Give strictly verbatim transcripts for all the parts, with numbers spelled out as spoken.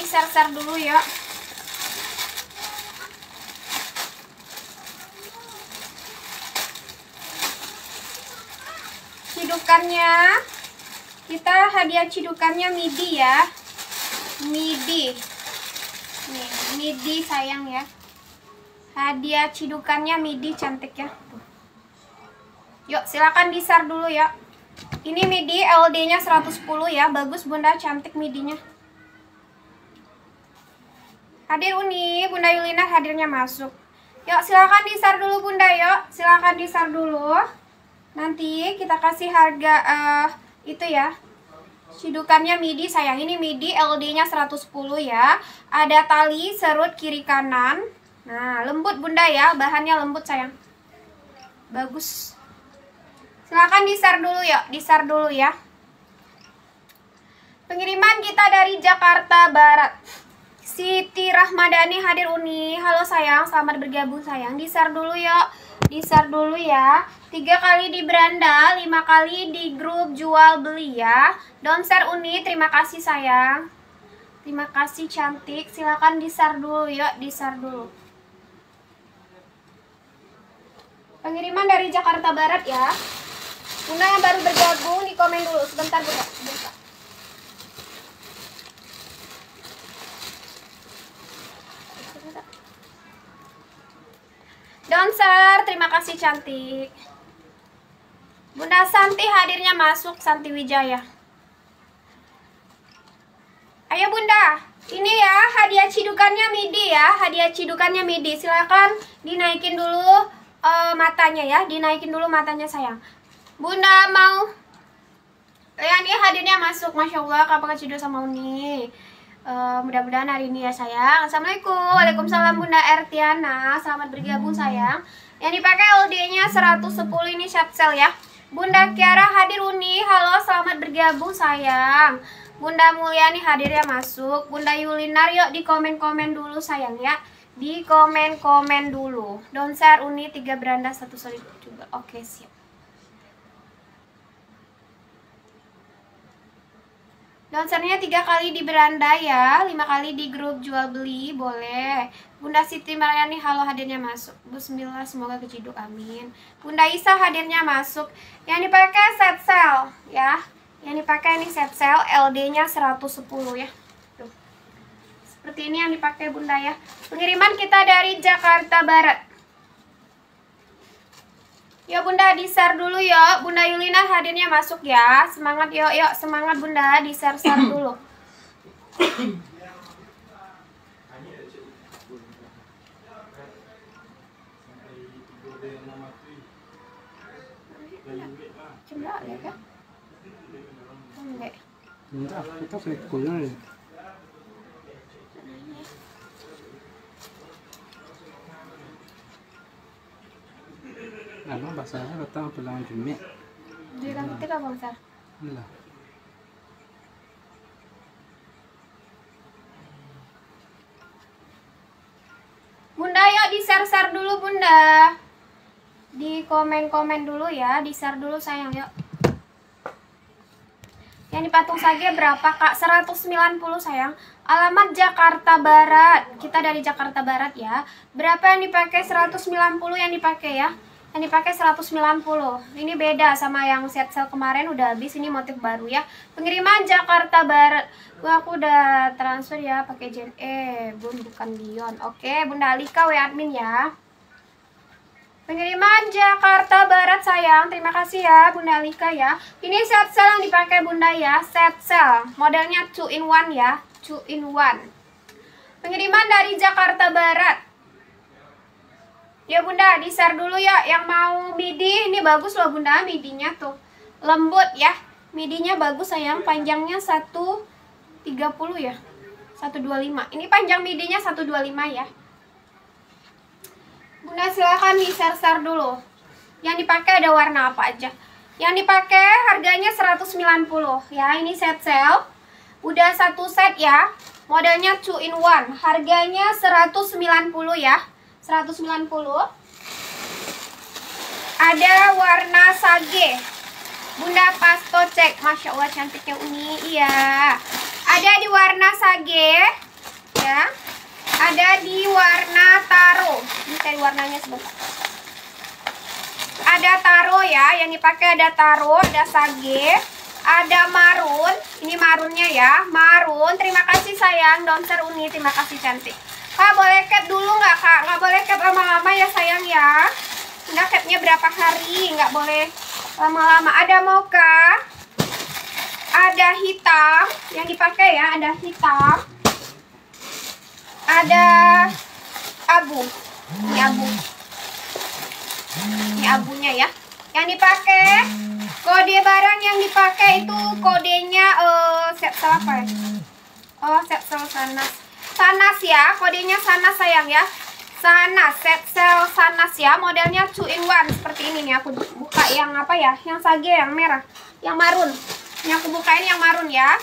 di share-share dulu ya. Cidukannya, kita hadiah cidukannya midi ya. Midi. Nih, midi sayang ya. Hadiah cidukannya midi cantik ya. Tuh. Yuk, silakan di-share dulu ya. Ini midi L D-nya seratus sepuluh ya. Bagus Bunda, cantik midinya. Hadir Uni, Bunda Yulina hadirnya masuk. Yuk, silakan di-share dulu Bunda yuk. Silakan di-share dulu. Nanti kita kasih harga uh, itu ya. Cidukannya midi sayang. Ini midi L D-nya seratus sepuluh ya. Ada tali serut kiri kanan. Nah, lembut Bunda ya. Bahannya lembut sayang. Bagus. Silahkan di-share dulu ya. Di-share dulu ya. Pengiriman kita dari Jakarta Barat. Siti Rahmadani hadir Uni. Halo sayang, selamat bergabung sayang. Di-share dulu yuk. Di-share dulu ya. Tiga kali di beranda, lima kali di grup jual beli ya. Don't share Uni, terima kasih sayang. Terima kasih cantik. Silakan di-share dulu yuk, di-share dulu. Pengiriman dari Jakarta Barat ya. Bunda yang baru bergabung di komen dulu. Sebentar Bunda, sebentar. Don't share, terima kasih cantik. Bunda Santi hadirnya masuk, Santi Wijaya. Ayo Bunda, ini ya hadiah cidukannya midi ya, hadiah cidukannya midi. Silakan dinaikin dulu uh, matanya ya, dinaikin dulu matanya sayang. Bunda mau, ya ini hadirnya masuk, masya Allah, kakak cidu sama Uni. Uh, mudah-mudahan hari ini ya sayang. Assalamualaikum, waalaikumsalam Bunda Ertiana, selamat bergabung sayang. Yang dipakai L D-nya seratus sepuluh ini short sale ya. Bunda Kiara hadir Uni, halo selamat bergabung sayang. Bunda Mulyani hadirnya masuk. Bunda Yulinar yuk di komen-komen dulu sayang ya. Di komen-komen dulu. Don't share Uni tiga beranda satu solid juga. Oke siap. Don't share-nya tiga kali di beranda ya, lima kali di grup jual beli boleh. Bunda Siti Mariani halo hadirnya masuk. Bismillah semoga keciduk amin. Bunda Isa hadirnya masuk. Yang dipakai set sale ya. Yang dipakai ini set sale L D-nya seratus sepuluh ya. Tuh. Seperti ini yang dipakai Bunda ya. Pengiriman kita dari Jakarta Barat. Ya Bunda di-share dulu ya. Bunda Yulina hadirnya masuk ya. Semangat yuk, yuk semangat Bunda di-share-share dulu. Cemdak ya kan? Enggak. Enggak, kita flipkulnya ya. Ano, basahnya datang pulang Jumat. Jadi kan ketika Bang Sar? Lah. Bunda yuk di-share-share dulu Bunda. Di komen-komen dulu ya, di-share dulu sayang yuk. Yang dipatung sage berapa Kak? seratus sembilan puluh sayang. Alamat Jakarta Barat. Kita dari Jakarta Barat ya. Berapa yang dipakai? seratus sembilan puluh yang dipakai ya. Yang dipakai seratus sembilan puluh. Ini beda sama yang set sale kemarin udah habis, ini motif baru ya. Pengiriman Jakarta Barat. Gua aku udah transfer ya pakai Jen E, Bun bukan Dion. Oke, Bunda Alika W admin ya. Pengiriman Jakarta Barat sayang. Terima kasih ya Bunda Alika ya. Ini set sale yang dipakai Bunda ya, set sale. Modelnya two in one ya, two in one. Pengiriman dari Jakarta Barat. Ya Bunda, di-share dulu ya yang mau midi. Ini bagus loh Bunda, midinya tuh lembut ya. Midinya bagus sayang, panjangnya seratus tiga puluh ya, seratus dua puluh lima. Ini panjang midinya seratus dua puluh lima ya. Bunda silahkan di-share-share dulu. Yang dipakai ada warna apa aja. Yang dipakai harganya seratus sembilan puluh ya. Ini set sale. Udah satu set ya. Modelnya two in one. Harganya seratus sembilan puluh ya. seratus sembilan puluh. Ada warna sage. Bunda pasto cek. Masya Allah cantiknya Uni. Iya. Ada di warna sage. ada di warna taro. Ini cari warnanya sebentar. Ada taro ya, yang dipakai ada taro, ada sage, ada marun. Ini marunnya ya, marun. Terima kasih sayang, Donser Uni, terima kasih cantik. Kak, boleh cap dulu nggak kak? Nggak boleh cap lama-lama ya sayang ya. Nggak capnya berapa hari, nggak boleh lama-lama. Ada mocha, ada hitam, yang dipakai ya, ada hitam, ada abu, ini abu, ini abunya ya. Yang dipakai kode barang yang dipakai itu kodenya uh, set apa ya? Oh, set sel sanas, sanas ya, kodenya sanas sayang ya. Sanas, set sel sanas ya, modelnya two in one seperti ini nih. Aku buka yang apa ya, yang sage, yang merah, yang marun. Ini aku bukain yang marun ya.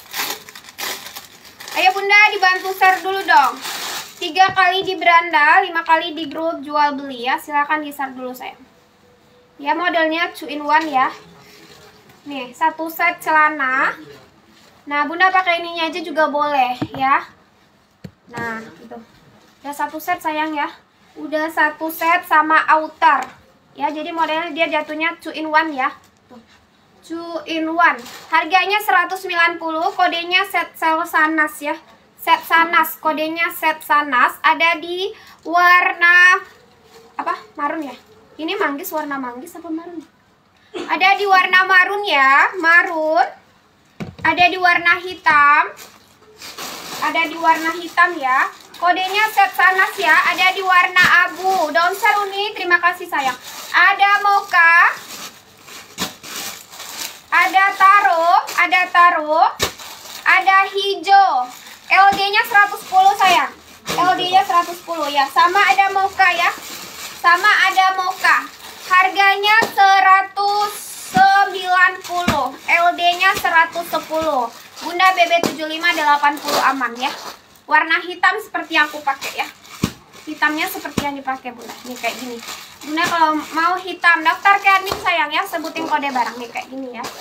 Ayo bunda dibantu share dulu dong. Tiga kali di beranda, lima kali di grup jual beli ya. Silahkan di share dulu sayang. Ya modelnya two in one ya. Nih satu set celana. Nah bunda pakai ininya aja juga boleh ya. Nah gitu. Udah satu set sayang ya. Udah satu set sama outer. Ya jadi modelnya dia jatuhnya two in one ya. Tuh. two in one. Harganya seratus sembilan puluh, kodenya set sel sanas ya. Set sanas, kodenya set sanas. Ada di warna apa? Marun ya. Ini manggis, warna manggis apa marun? Ada di warna marun ya, marun. Ada di warna hitam. Ada di warna hitam ya. Kodenya set sanas ya. Ada di warna abu. Daun seruni, terima kasih sayang. Ada mocha. Ada taro, ada taro, ada hijau. L D-nya seratus sepuluh sayang. L D-nya seratus sepuluh ya. Sama ada mocha ya. Sama ada mocha. Harganya seratus sembilan puluh. L D-nya seratus sepuluh. Bunda B B tujuh lima delapan puluh aman ya. Warna hitam seperti yang aku pakai ya. Hitamnya seperti yang dipakai bunda. Nih kayak gini. Bunda kalau mau hitam daftar ke admin sayang ya, sebutin kode barang nih kayak gini ya.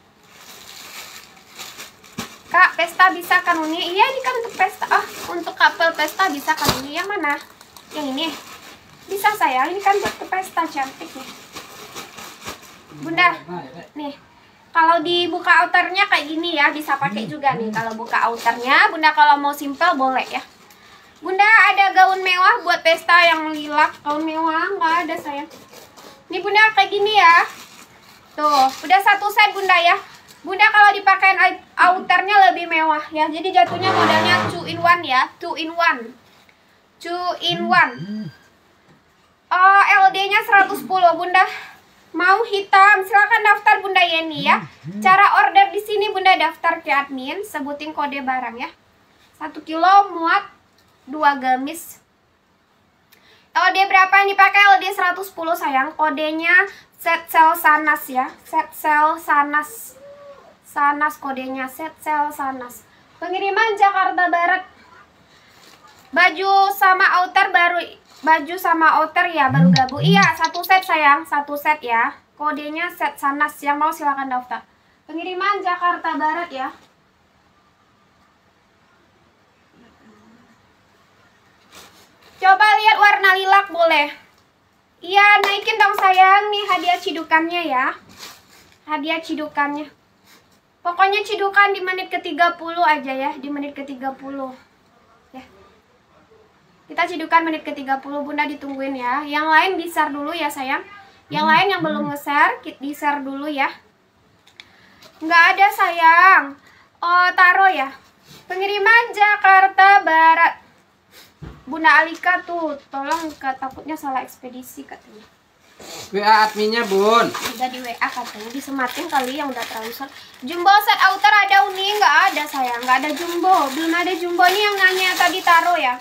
Kak, pesta bisa kan Uni? Iya ini kan untuk pesta. Ah, untuk couple pesta bisa kan Uni? Yang mana? Yang ini? Bisa sayang, ini kan buat ke pesta cantik nih. Bunda, nih. Kalau dibuka outernya kayak gini ya, bisa pakai juga nih. Kalau buka outernya, Bunda kalau mau simple boleh ya. Bunda ada gaun mewah buat pesta yang lilac. Gaun mewah nggak ada sayang. Ini bunda kayak gini ya. Tuh, udah satu set bunda ya. Bunda kalau dipakein outernya lebih mewah ya. Jadi jatuhnya modelnya two in one ya. Two in one. Two in one. Oh, L D-nya seratus sepuluh bunda. Mau hitam, silakan daftar Bunda Yeni ya. Cara order di sini Bunda daftar ke admin, sebutin kode barang ya. Satu kilo muat dua gamis. L D berapa yang dipakai? L D seratus sepuluh sayang. Kodenya set sel sanas ya. Set sel sanas. Sanas kodenya set sel sanas. Pengiriman Jakarta Barat. Baju sama outer baru. Baju sama outer ya baru gabung. Iya satu set sayang. Satu set ya. Kodenya set sanas. Yang mau silakan daftar. Pengiriman Jakarta Barat ya. Coba lihat warna lilac boleh. Iya, naikin dong sayang. Nih hadiah cidukannya ya. Hadiah cidukannya. Pokoknya cidukan di menit ke tiga puluh aja ya. Di menit ke tiga puluh. Ya. Kita cidukan menit ke tiga puluh. Bunda ditungguin ya. Yang lain di-share dulu ya sayang. Yang lain yang belum nge-share, di-share dulu ya. Nggak ada sayang. Oh, taruh ya. Pengiriman Jakarta Barat. Bunda Alika tuh, tolong ke, takutnya salah ekspedisi katanya. W A adminnya bun. Udah di W A katanya, disematin kali yang udah terlalu short. Jumbo set outer ada Uni? Nggak ada sayang, nggak ada jumbo. Belum ada jumbo, ini yang nanya tadi taruh ya.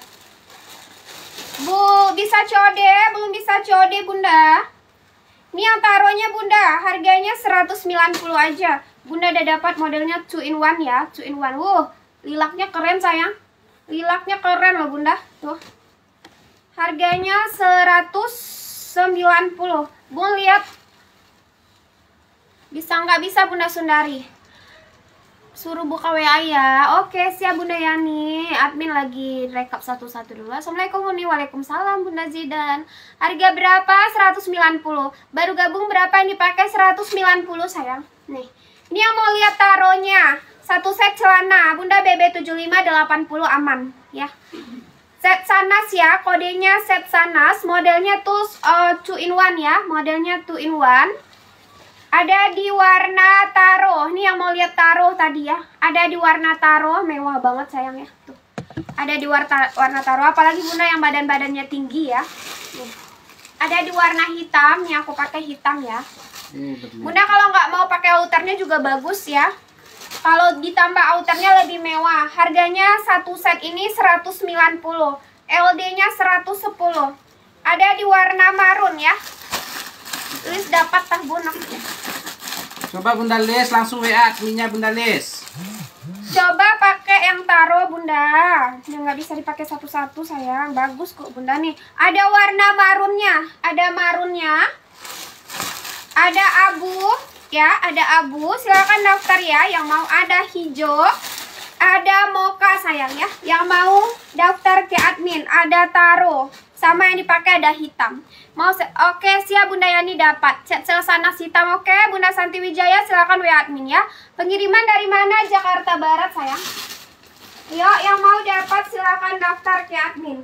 Bu, bisa C O D? Belum bisa C O D bunda. Ini yang taruhnya bunda, harganya seratus sembilan puluh aja. Bunda udah dapat modelnya two in one ya, two in one. Wuh, lilaknya keren sayang. Lilaknya keren loh bunda. Tuh. Harganya seratus sembilan puluh. Bun lihat. Bisa nggak bisa Bunda Sundari? Suruh buka W A ya. Oke, siap Bunda Yani. Admin lagi rekap satu-satu dulu. Assalamualaikum Uni. Waalaikumsalam Bunda Zidan. Harga berapa? seratus sembilan puluh. Baru gabung berapa yang dipakai? seratus sembilan puluh sayang. Nih. Ini yang mau lihat taruhnya. Satu set celana. Bunda B B tujuh lima delapan puluh aman ya. Set Sanas ya. Kodenya set Sanas. Modelnya tuh uh, two in one ya. Modelnya two in one. Ada di warna taro. Ini yang mau lihat taro tadi ya. Ada di warna taro. Mewah banget sayang ya. Tuh. Ada di warna, warna taro. Apalagi Bunda yang badan-badannya tinggi ya. Nih. Ada di warna hitam. Nih aku pakai hitam ya. Bunda kalau nggak mau pakai outernya juga bagus ya. Kalau ditambah outernya lebih mewah. Harganya satu set ini seratus sembilan puluh. L D-nya seratus sepuluh. Ada di warna marun ya. Lis dapat tah Bunda. Coba Bunda Lis langsung W A adminnya Bunda Lis. Coba pakai yang taro Bunda. Yang nggak bisa dipakai satu-satu sayang. Bagus kok Bunda nih. Ada warna marunnya. Ada marunnya. Ada abu ya. Ada abu. Silakan daftar ya. Yang mau ada hijau. Ada mocha sayang ya. Yang mau daftar ke admin. Ada taro. Sama yang dipakai ada hitam. Mau set, oke siap Bunda Yani dapat. Set sel Sanas hitam oke. Bunda Santi Wijaya silakan W A admin ya. Pengiriman dari mana? Jakarta Barat sayang. Yuk yang mau dapat silakan daftar ke admin.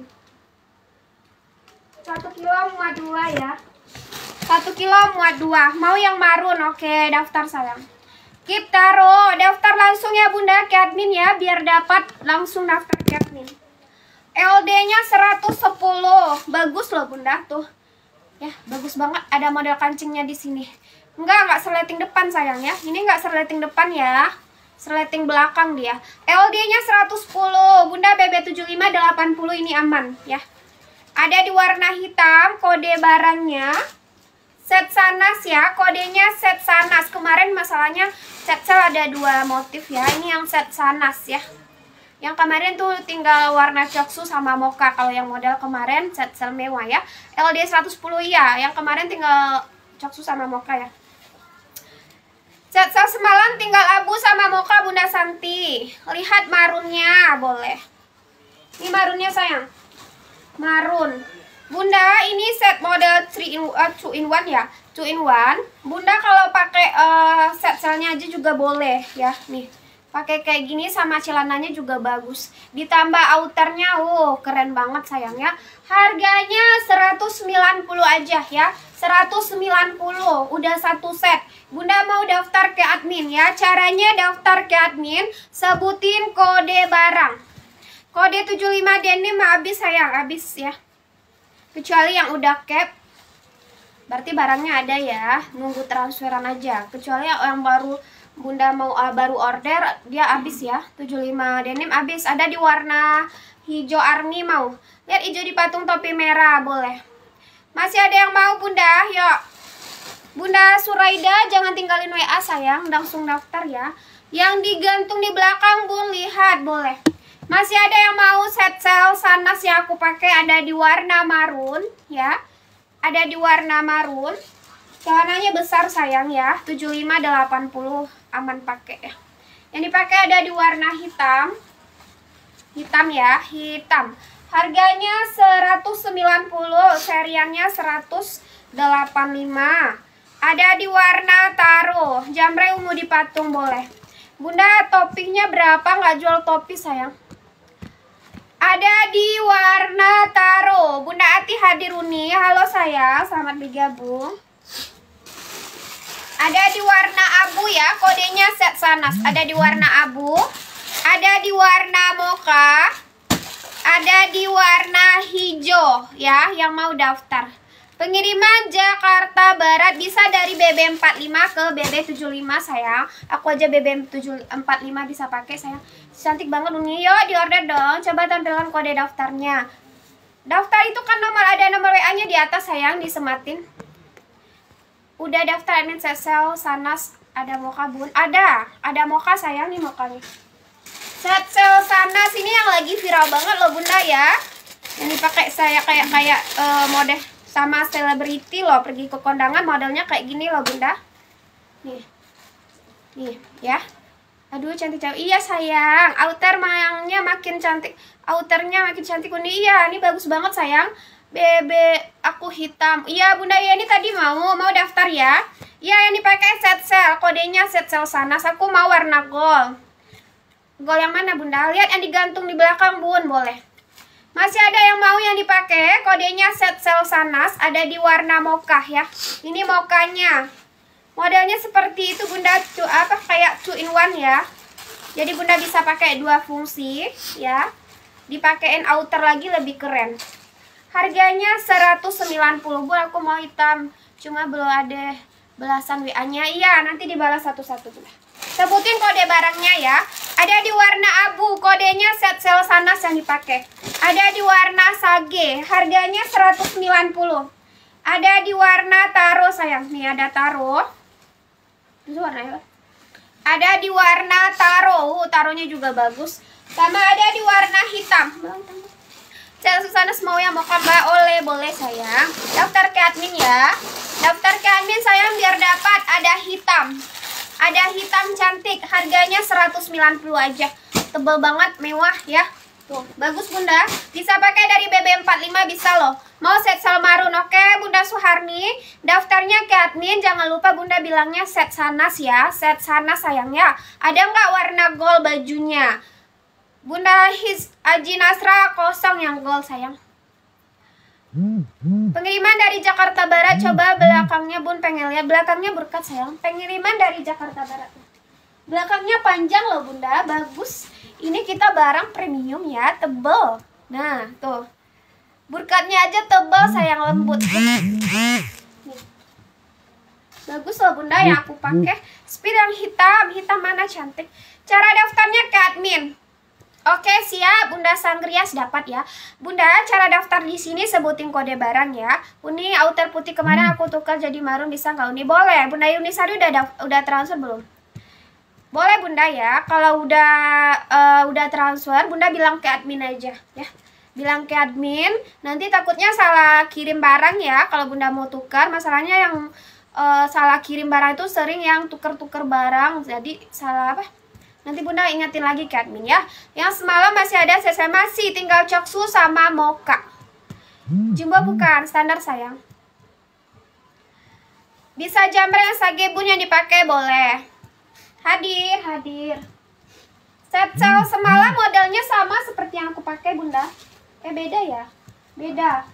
Satu kilo muat dua ya. Satu kilo muat dua. Mau yang marun oke daftar sayang. Keep taro. Daftar langsung ya Bunda ke admin ya. Biar dapat langsung daftar ke admin. L D-nya seratus sepuluh. Bagus loh Bunda tuh. Ya, bagus banget. Ada model kancingnya di sini. Enggak, enggak serleting depan sayang ya. Ini enggak serleting depan ya. Serleting belakang dia. L D-nya seratus sepuluh. Bunda B B tujuh lima delapan puluh ini aman ya. Ada di warna hitam, kode barangnya set Sanas ya. Kodenya set Sanas. Kemarin masalahnya set sel ada dua motif ya. Ini yang set Sanas ya. Yang kemarin tuh tinggal warna coksu sama mocha. Kalau yang model kemarin set sel mewah ya. L D seratus sepuluh ya. Yang kemarin tinggal coksu sama mocha ya. Set sel semalam tinggal abu sama mocha Bunda Santi. Lihat marunnya boleh. Ini marunnya sayang. Marun. Bunda ini set model three in, uh, two in one ya. two in one. Bunda kalau pakai uh, set selnya aja juga boleh ya. Nih. Pakai kayak gini sama celananya juga bagus. Ditambah outernya, wow keren banget sayang ya. Harganya seratus sembilan puluh aja ya. seratus sembilan puluh, udah satu set. Bunda mau daftar ke admin ya. Caranya daftar ke admin, sebutin kode barang. Kode tujuh lima denim habis sayang, habis ya. Kecuali yang udah cap. Berarti barangnya ada ya. Nunggu transferan aja. Kecuali yang baru Bunda mau uh, baru order, dia habis ya. tujuh lima denim habis. Ada di warna hijau army mau. Lihat hijau di patung topi merah, boleh. Masih ada yang mau Bunda? Yuk. Bunda Suraida jangan tinggalin W A sayang, langsung daftar ya. Yang digantung di belakang Bun, lihat boleh. Masih ada yang mau set sel Sanas yang aku pakai, ada di warna marun ya. Ada di warna marun. Celananya besar sayang ya, tujuh lima delapan puluh aman pakai ya. Yang dipakai ada di warna hitam. Hitam ya, hitam. Harganya seratus sembilan puluh, seriannya seratus delapan puluh lima. Ada di warna taro, jamre ungu di patung boleh. Bunda topinya berapa? Nggak jual topi sayang. Ada di warna taro. Bunda Ati hadir Uni. Halo sayang, selamat bergabung. Ada di warna abu ya, kodenya set Sanas. Ada di warna abu, ada di warna mocha, ada di warna hijau ya, yang mau daftar. Pengiriman Jakarta Barat bisa dari B B empat puluh lima ke B B tujuh puluh lima sayang. Aku aja B B empat puluh lima bisa pakai sayang. Cantik banget Uni. Yuk di order dong. Coba tampilkan kode daftarnya. Daftar itu kan nomor, ada nomor W A-nya di atas sayang, disematin. Udah daftar admin sesel Sanas, ada mocha Bun? Ada, ada mocha sayang nih mocha nih. Set sel Sanas ini yang lagi viral banget loh Bunda ya. Yang dipakai saya kayak kayak uh, mode sama selebriti loh, pergi ke kondangan modelnya kayak gini loh Bunda. Nih. Nih ya. Aduh cantik cantik. Iya sayang, outer mayangnya makin cantik. Outernya makin cantik Bunda. Iya, ini bagus banget sayang. Bebe aku hitam. Iya Bunda ya, ini tadi mau mau daftar ya. Iya yang dipakai set sel, kodenya set sel Sanas. Aku mau warna gold. Gold yang mana Bunda? Lihat yang digantung di belakang Bun, boleh. Masih ada yang mau yang dipakai, kodenya set sel Sanas, ada di warna mocha ya. Ini mokanya. Modelnya seperti itu Bunda, cu, apa kayak two in one ya. Jadi Bunda bisa pakai dua fungsi ya. Dipakein outer lagi lebih keren. Harganya seratus sembilan puluh. Bu, aku mau hitam. Cuma belum ada belasan W A-nya. Iya, nanti dibalas satu-satu Bunda. Sebutin kode barangnya ya. Ada di warna abu, kodenya set sel Sanas yang dipakai. Ada di warna sage, harganya seratus sembilan puluh. Ada di warna taro sayang. Nih ada taro. Itu warnanya. Ada di warna taro, uh, taronya juga bagus. Sama ada di warna hitam. Sel Sanas mau yang mocha Mbak? Oleh, boleh sayang. Daftar ke admin ya. Daftar ke admin sayang biar dapat. Ada hitam. Ada hitam cantik, harganya seratus sembilan puluh aja. Tebel banget, mewah ya. Tuh, bagus Bunda. Bisa pakai dari B B empat puluh lima bisa loh. Mau set sel marun, oke Bunda Suharni. Daftarnya ke admin, jangan lupa Bunda bilangnya set Sanas ya. Set Sanas sayangnya. Ada nggak warna gold bajunya? Bunda His Aji Nasra kosong yang gold sayang. Pengiriman dari Jakarta Barat, coba belakangnya Bun pengen lihat. Belakangnya berkat sayang. Pengiriman dari Jakarta Barat. Belakangnya panjang loh Bunda, bagus. Ini kita barang premium ya, tebel. Nah, tuh. Burkatnya aja tebel sayang, lembut. Nih. Bagus loh Bunda yang aku pakai. Speed yang hitam, hitam mana cantik. Cara daftarnya ke admin. Oke, siap Bunda Sanggrias dapat ya. Bunda, cara daftar di sini sebutin kode barang ya. Uni outer putih kemarin aku tukar jadi marun, bisa nggak Uni? Boleh. Bunda Yunisari udah udah transfer belum? Boleh Bunda ya. Kalau udah uh, udah transfer, Bunda bilang ke admin aja ya. Bilang ke admin, nanti takutnya salah kirim barang ya. Kalau Bunda mau tukar, masalahnya yang uh, salah kirim barang itu sering yang tuker-tuker barang. Jadi salah apa? Nanti Bunda ingetin lagi ke admin ya. Yang semalam masih ada saya masih tinggal coksu sama mocha. Jumbo bukan, standar sayang. Bisa jamreng sage Bun yang dipakai boleh. Hadir, hadir. Set sel semalam modelnya sama seperti yang aku pakai Bunda. Eh beda ya? Beda.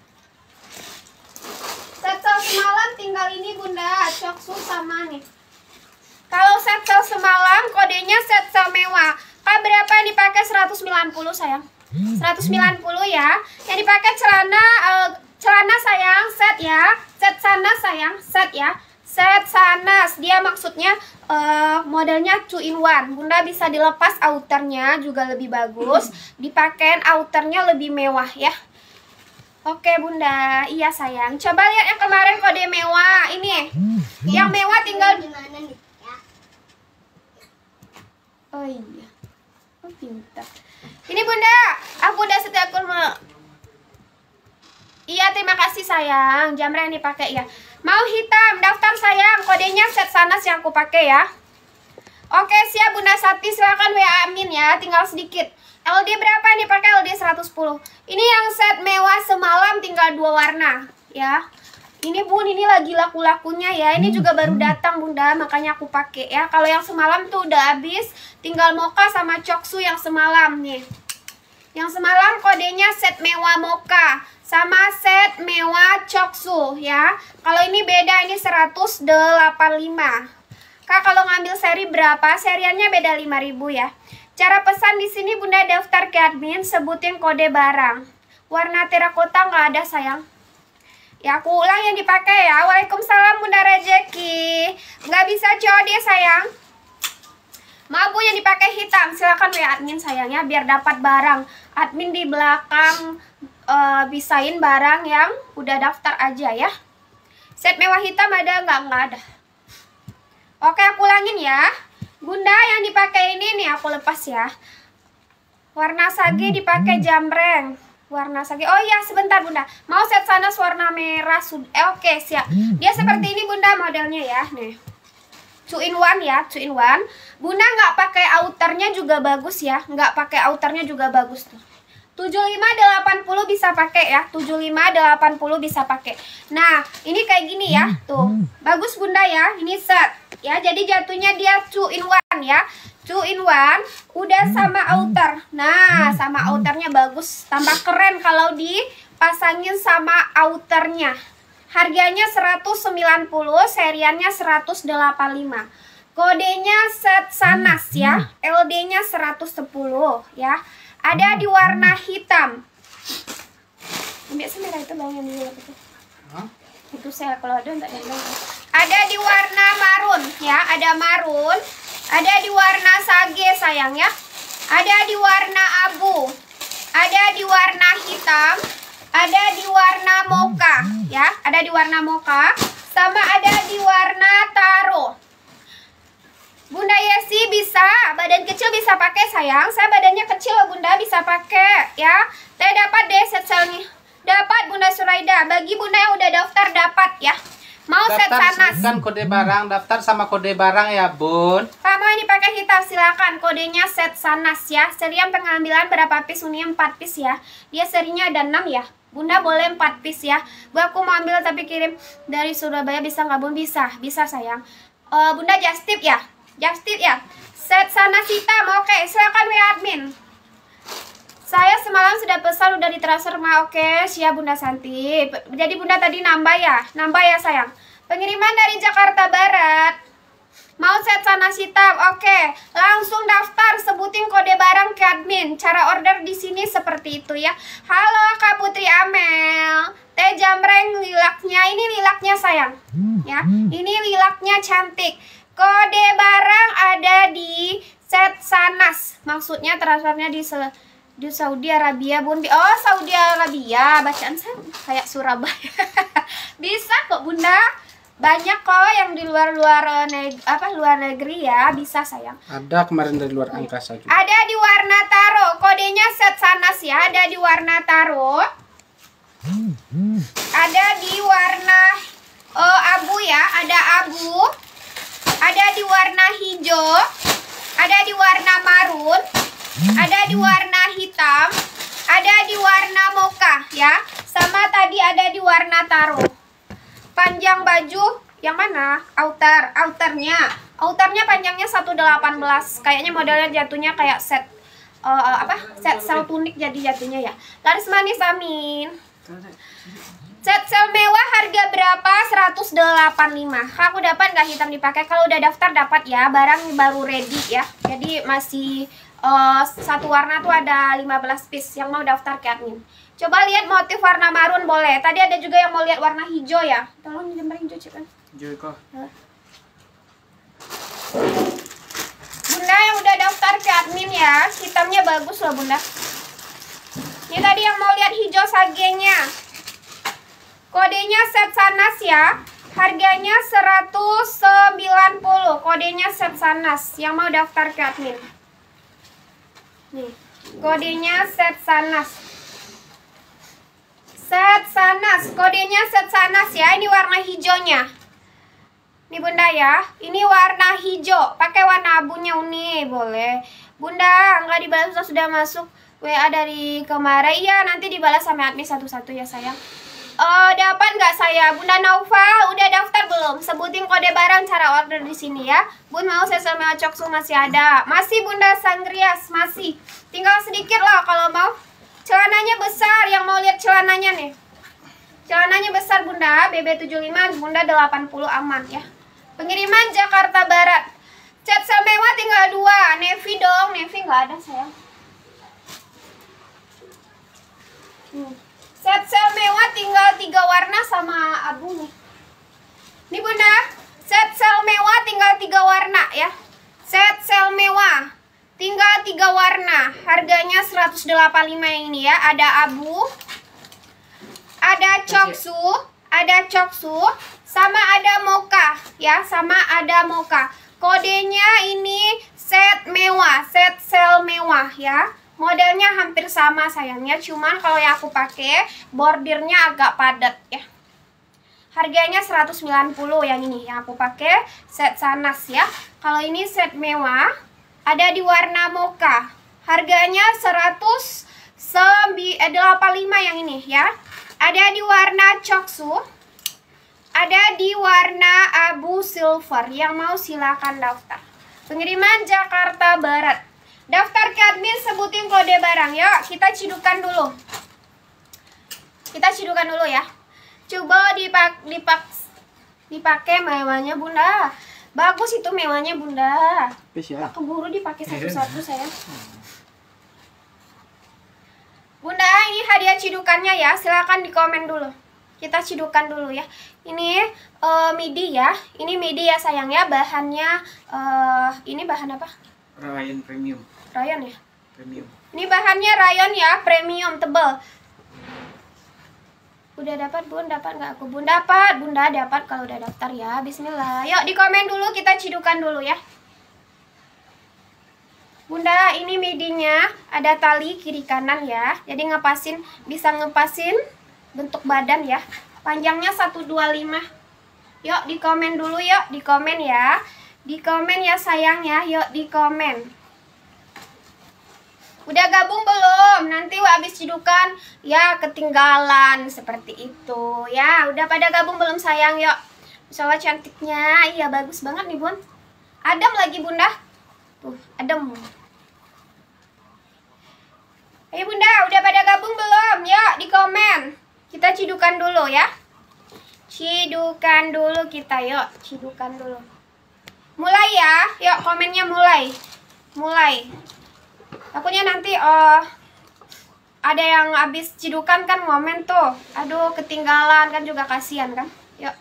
Set sel semalam tinggal ini Bunda, coksu sama nih. Kalau set sel semalam kodenya set sel mewah. Kak berapa yang dipakai? Seratus sembilan puluh sayang. Seratus sembilan puluh ya. Yang dipakai celana uh, celana sayang set ya. Set Sanas sayang, set ya. Set Sanas. Dia maksudnya uh, modelnya two in one. Bunda bisa dilepas outernya juga lebih bagus. Dipakein outernya lebih mewah ya. Oke Bunda, iya sayang. Coba lihat yang kemarin kode mewah. Ini yang mewah tinggal Gimana nih? Oh iya, oh pintar. Ini Bunda, aku udah setia kurma. Iya terima kasih sayang. Jamreng yang dipakai ya. Mau hitam, daftar sayang. Kodenya set Sanas yang aku pakai ya. Oke siap Bunda Sati, silakan W A admin ya. Tinggal sedikit. L D berapa yang dipakai? L D seratus sepuluh. Ini yang set mewah semalam tinggal dua warna ya. Ini Bun, ini lagi laku-lakunya ya. Ini juga baru datang Bunda, makanya aku pakai ya. Kalau yang semalam tuh udah habis, tinggal mocha sama coksu yang semalam nih. Yang semalam kodenya set mewah mocha sama set mewah coksu ya. Kalau ini beda, ini seratus delapan puluh lima. Kak kalau ngambil seri berapa? Seriannya beda lima ribu ya. Cara pesan di sini Bunda daftar ke admin, sebutin kode barang. Warna terakota nggak ada sayang. Ya aku ulang yang dipakai ya. Waalaikumsalam Bunda Rezeki. Nggak bisa C O D sayang. Mau Bu yang dipakai hitam, silakan W A admin sayangnya biar dapat barang. Admin di belakang uh, bisain barang yang udah daftar aja ya. Set mewah hitam ada nggak? Nggak ada. Oke aku ulangin ya. Bunda yang dipakai ini nih aku lepas ya. Warna sage dipakai jamreng. Warna sage. Oh iya sebentar Bunda. Mau set Sanas warna merah. Eh, oke siap. Dia seperti ini Bunda modelnya ya. Nih. two in one ya, two in one. Bunda nggak pakai outernya juga bagus ya, nggak pakai outernya juga bagus tuh. tujuh puluh lima delapan puluh bisa pakai ya, tujuh puluh lima delapan puluh bisa pakai. Nah, ini kayak gini ya, tuh. Bagus Bunda ya, ini set ya. Jadi jatuhnya dia two in one ya. two in one udah sama outer. Nah, sama outernya bagus, tambah keren kalau dipasangin sama outernya. Harganya seratus sembilan puluh, seriannya seratus delapan puluh lima. Kodenya set Sanas ya, L D-nya seratus sepuluh ya. Ada di warna hitam. Biasa merah itu bang yang dulu itu. Hah? Itu saya kalau ada enggak ada. Ada di warna marun ya, ada marun. Ada di warna sage sayang ya. Ada di warna abu. Ada di warna hitam. Ada di warna mocha ya, ada di warna mocha. Sama ada di warna taro. Bunda Yesi bisa, badan kecil bisa pakai sayang. Saya badannya kecil loh Bunda, bisa pakai ya. Saya dapat deh set selnya. Dapat Bunda Suraida. Bagi Bunda yang udah daftar dapat ya. Mau daftar, set Sanas. Kan kode barang, daftar sama kode barang ya Bun. Pak mau ini pakai hitam silakan. Kodenya set Sanas ya. Serian pengambilan berapa piece? Ini empat piece ya. Dia serinya ada enam ya. Bunda boleh empat piece ya. Bu aku mau ambil tapi kirim dari Surabaya bisa nggak Bun? Bisa, bisa sayang. Uh, Bunda just tip ya. Just tip ya. Set Sanas hitam, oke. Silakan W A admin. Saya semalam sudah pesan udah ditransfer mah. Oke, siap Bunda Santi. Jadi Bunda tadi nambah ya? Nambah ya sayang. Pengiriman dari Jakarta Barat. Mau set Sanas hitam, oke. Langsung daftar, sebutin kode barang ke admin. Cara order di sini seperti itu ya. Halo Kak Putri Amel. Teh jamreng lilaknya, ini lilaknya sayang. Ya, ini lilaknya cantik. Kode barang ada di set Sanas. Maksudnya transfernya di di Saudi Arabia Bun. Oh, Saudi Arabia. Bacaan saya kayak Surabaya. Bisa kok Bunda. Banyak kok yang di luar-luar neg apa luar negeri ya, bisa sayang. Ada kemarin dari luar angkasa juga. Ada di warna taro, kodenya set Sanas ya, ada di warna taro. Ada di warna oh, abu ya, ada abu. Ada di warna hijau. Ada di warna marun. Ada di warna hitam. Ada di warna mocha ya. Sama tadi ada di warna taro. Panjang baju yang mana? Outer, outernya. Outernya panjangnya seratus delapan belas. Kayaknya modelnya jatuhnya kayak set uh, apa? Set sel tunik jadi jatuhnya ya. Laris manis amin. Set sel mewah harga berapa? seratus delapan puluh lima. Aku dapat nggak hitam dipakai? Kalau udah daftar dapat ya. Barang baru ready ya. Jadi masih uh, satu warna tuh ada lima belas piece yang mau daftar ke admin. Coba lihat motif warna marun boleh. Tadi ada juga yang mau lihat warna hijau ya. Tolong gambar hijau cepetan. Hijau kok. Bunda yang udah daftar ke admin ya. Hitamnya bagus loh Bunda. Ini tadi yang mau lihat hijau sagenya. Kodenya set Sanas ya. Harganya seratus sembilan puluh. Kodenya set Sanas. Yang mau daftar ke admin. Nih. Kodenya set Sanas. Set Sanas, kodenya set Sanas ya. Ini warna hijaunya. Ini Bunda ya. Ini warna hijau. Pakai warna abunya uni boleh. Bunda, nggak dibalas sudah masuk W A dari kemarin. Iya, nanti dibalas sama admin satu-satu ya sayang. Oh, dapat nggak saya? Bunda Nova, udah daftar belum? Sebutin kode barang cara order di sini ya. Bun mau sesel meo coksu masih ada. Masih Bunda Sanggrias, masih. Tinggal sedikit lah kalau mau. Celananya besar, yang mau lihat celananya nih. Celananya besar Bunda, B B tujuh puluh lima, Bunda delapan puluh aman ya. Pengiriman Jakarta Barat. Cat sel mewah tinggal dua, navy dong, navy nggak ada sayang. Hmm. Set sel mewah tinggal tiga warna sama abu nih. Nih Bunda, set sel mewah tinggal tiga warna ya. Set sel mewah. Tinggal tiga warna, harganya seratus delapan puluh lima yang ini ya. Ada abu, ada coksu, ada coksu, sama ada mocha ya, sama ada mocha. Kodenya ini set mewah, set sel mewah ya. Modelnya hampir sama sayangnya, cuman kalau yang aku pakai bordirnya agak padat ya. Harganya seratus sembilan puluh yang ini. Yang aku pakai set Sanas ya. Kalau ini set mewah, ada di warna mocha. Harganya seratus delapan puluh lima yang ini ya. Ada di warna coksu. Ada di warna abu silver. Yang mau silakan daftar. Pengiriman Jakarta Barat. Daftar ke admin, sebutin kode barang. Yuk, kita cidukan dulu. Kita cidukan dulu ya. Coba dipak dipak dipakai mewahnya Bunda. Bagus itu mewahnya Bunda. Spesial. Keburu dipakai satu-satu saya. Bunda, ini hadiah cidukannya ya. Silakan di komen dulu. Kita cidukan dulu ya. Ini uh, midi ya. Ini midi ya sayang ya. Bahannya uh, ini bahan apa? Rayon premium. Rayon ya. Premium. Ini bahannya rayon ya, premium tebal. Udah dapat Bun, dapat nggak aku? Bun dapat, Bunda dapat kalau udah daftar ya. Bismillah. Yuk di komen dulu, kita cidukan dulu ya. Bunda, ini midinya ada tali kiri kanan ya. Jadi ngepasin, bisa ngepasin bentuk badan ya. Panjangnya seratus dua puluh lima. Yuk di komen dulu yuk, di komen ya. Di komen ya sayang ya, yuk di komen. Udah gabung belum? Nanti habis cidukan ya ketinggalan seperti itu ya. Udah pada gabung belum sayang? Yuk. Misalnya cantiknya, iya bagus banget nih Bun. Adem lagi Bunda. Tuh, adem. Ayo Bunda, udah pada gabung belum? Yuk di komen. Kita cidukan dulu ya. Cidukan dulu kita, yuk. Cidukan dulu. Mulai ya. Yuk komennya mulai. Mulai. Takutnya nanti uh, ada yang habis cidukan kan ngomen tuh. Aduh ketinggalan kan juga kasihan kan. Yuk.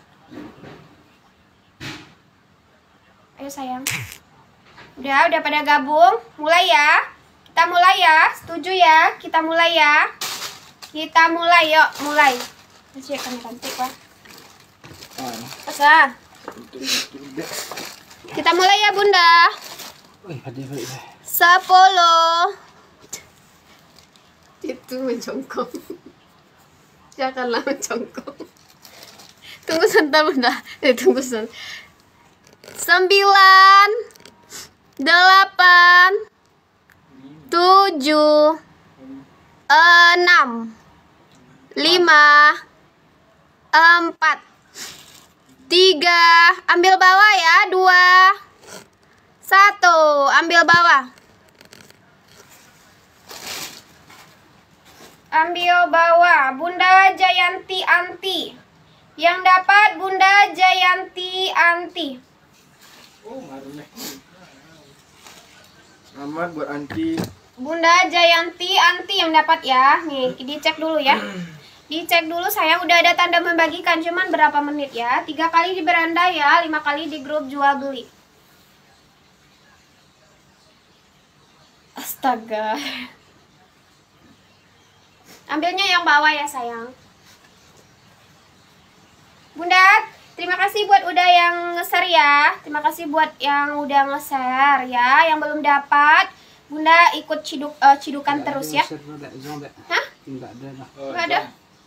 Ayo sayang. Udah, udah pada gabung. Mulai ya. Kita mulai ya. Setuju ya? Kita mulai ya. Kita mulai yuk. Mulai. Masih kan cantik lah. Pasah. Kita mulai ya Bunda. Sepuluh. Itu mencongkong. Janganlah mencongkong. Tunggu sebentar Bunda. Eh, tunggu sebentar. Sembilan, delapan, tujuh, enam, lima, empat, tiga. Ambil bawah ya. Dua, satu. Ambil bawah. Ambil bawah. Bunda Jayanti Anti. Yang dapat Bunda Jayanti Anti. Oh, maruneh. Selamat buat Anti. Bunda Jayanti Anti yang dapat ya. Nih, dicek dulu ya. Dicek dulu sayang. Udah ada tanda membagikan. Cuman berapa menit ya? Tiga kali di beranda ya. Lima kali di grup jual beli. Astaga. Ambilnya yang bawah ya sayang. Bunda, terima kasih buat udah yang nge-share ya. Terima kasih buat yang udah nge-share ya. Yang belum dapat, Bunda ikut ciduk, uh, cidukan terus ya. Hah? Enggak ada lah. Enggak ada.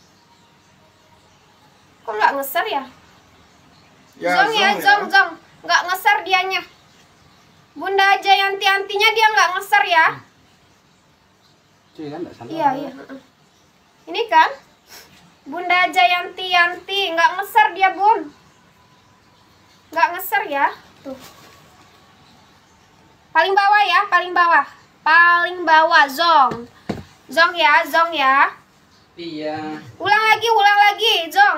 Kok nggak nge-share ya? Ya, Zong ya, Zong ya. Zong, Zong. Nggak nge-share dianya. Bunda Jayanti Antinya dia nggak nge-share ya. Cuy, kan enggak salah. Iya, iya. Ini kan Bunda Jayanti Yanti nggak nge-share dia Bun. Nggak nge-share ya. Tuh. Paling bawah ya, paling bawah. Paling bawah Zong. Zong ya, Zong ya. Iya. Ulang lagi, ulang lagi, Zong.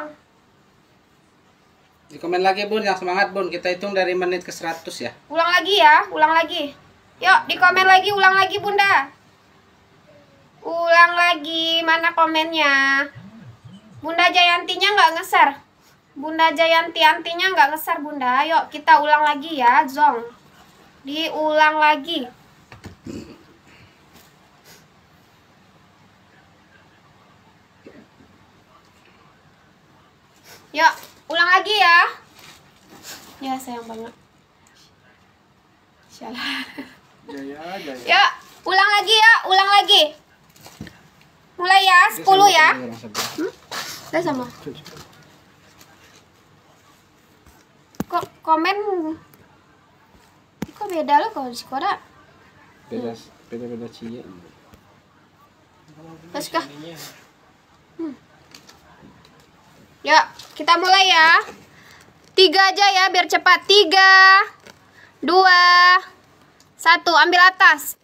Di komen lagi Bun, yang semangat Bun. Kita hitung dari menit ke seratus ya. Ulang lagi ya, ulang lagi. Yuk, di komen lagi, ulang lagi Bunda. Ulang lagi, mana komennya? Bunda Jayantinya nggak nge-share. Bunda Jayanti Antinya nggak nge-share Bunda. Yuk kita ulang lagi ya, Zong. Diulang lagi. Yuk, ulang lagi ya. Ya sayang banget. Salah. Jaya, jaya. Yuk, ulang lagi ya, ulang lagi. Mulai ya, sepuluh ya. Hmm? Udah sama. komen. Kok beda lo kalau di sekolah? Beda beda beda cie. Terus kah? Hmm. Yuk, kita mulai ya. Tiga aja ya biar cepat. Tiga, dua, satu. Ambil atas.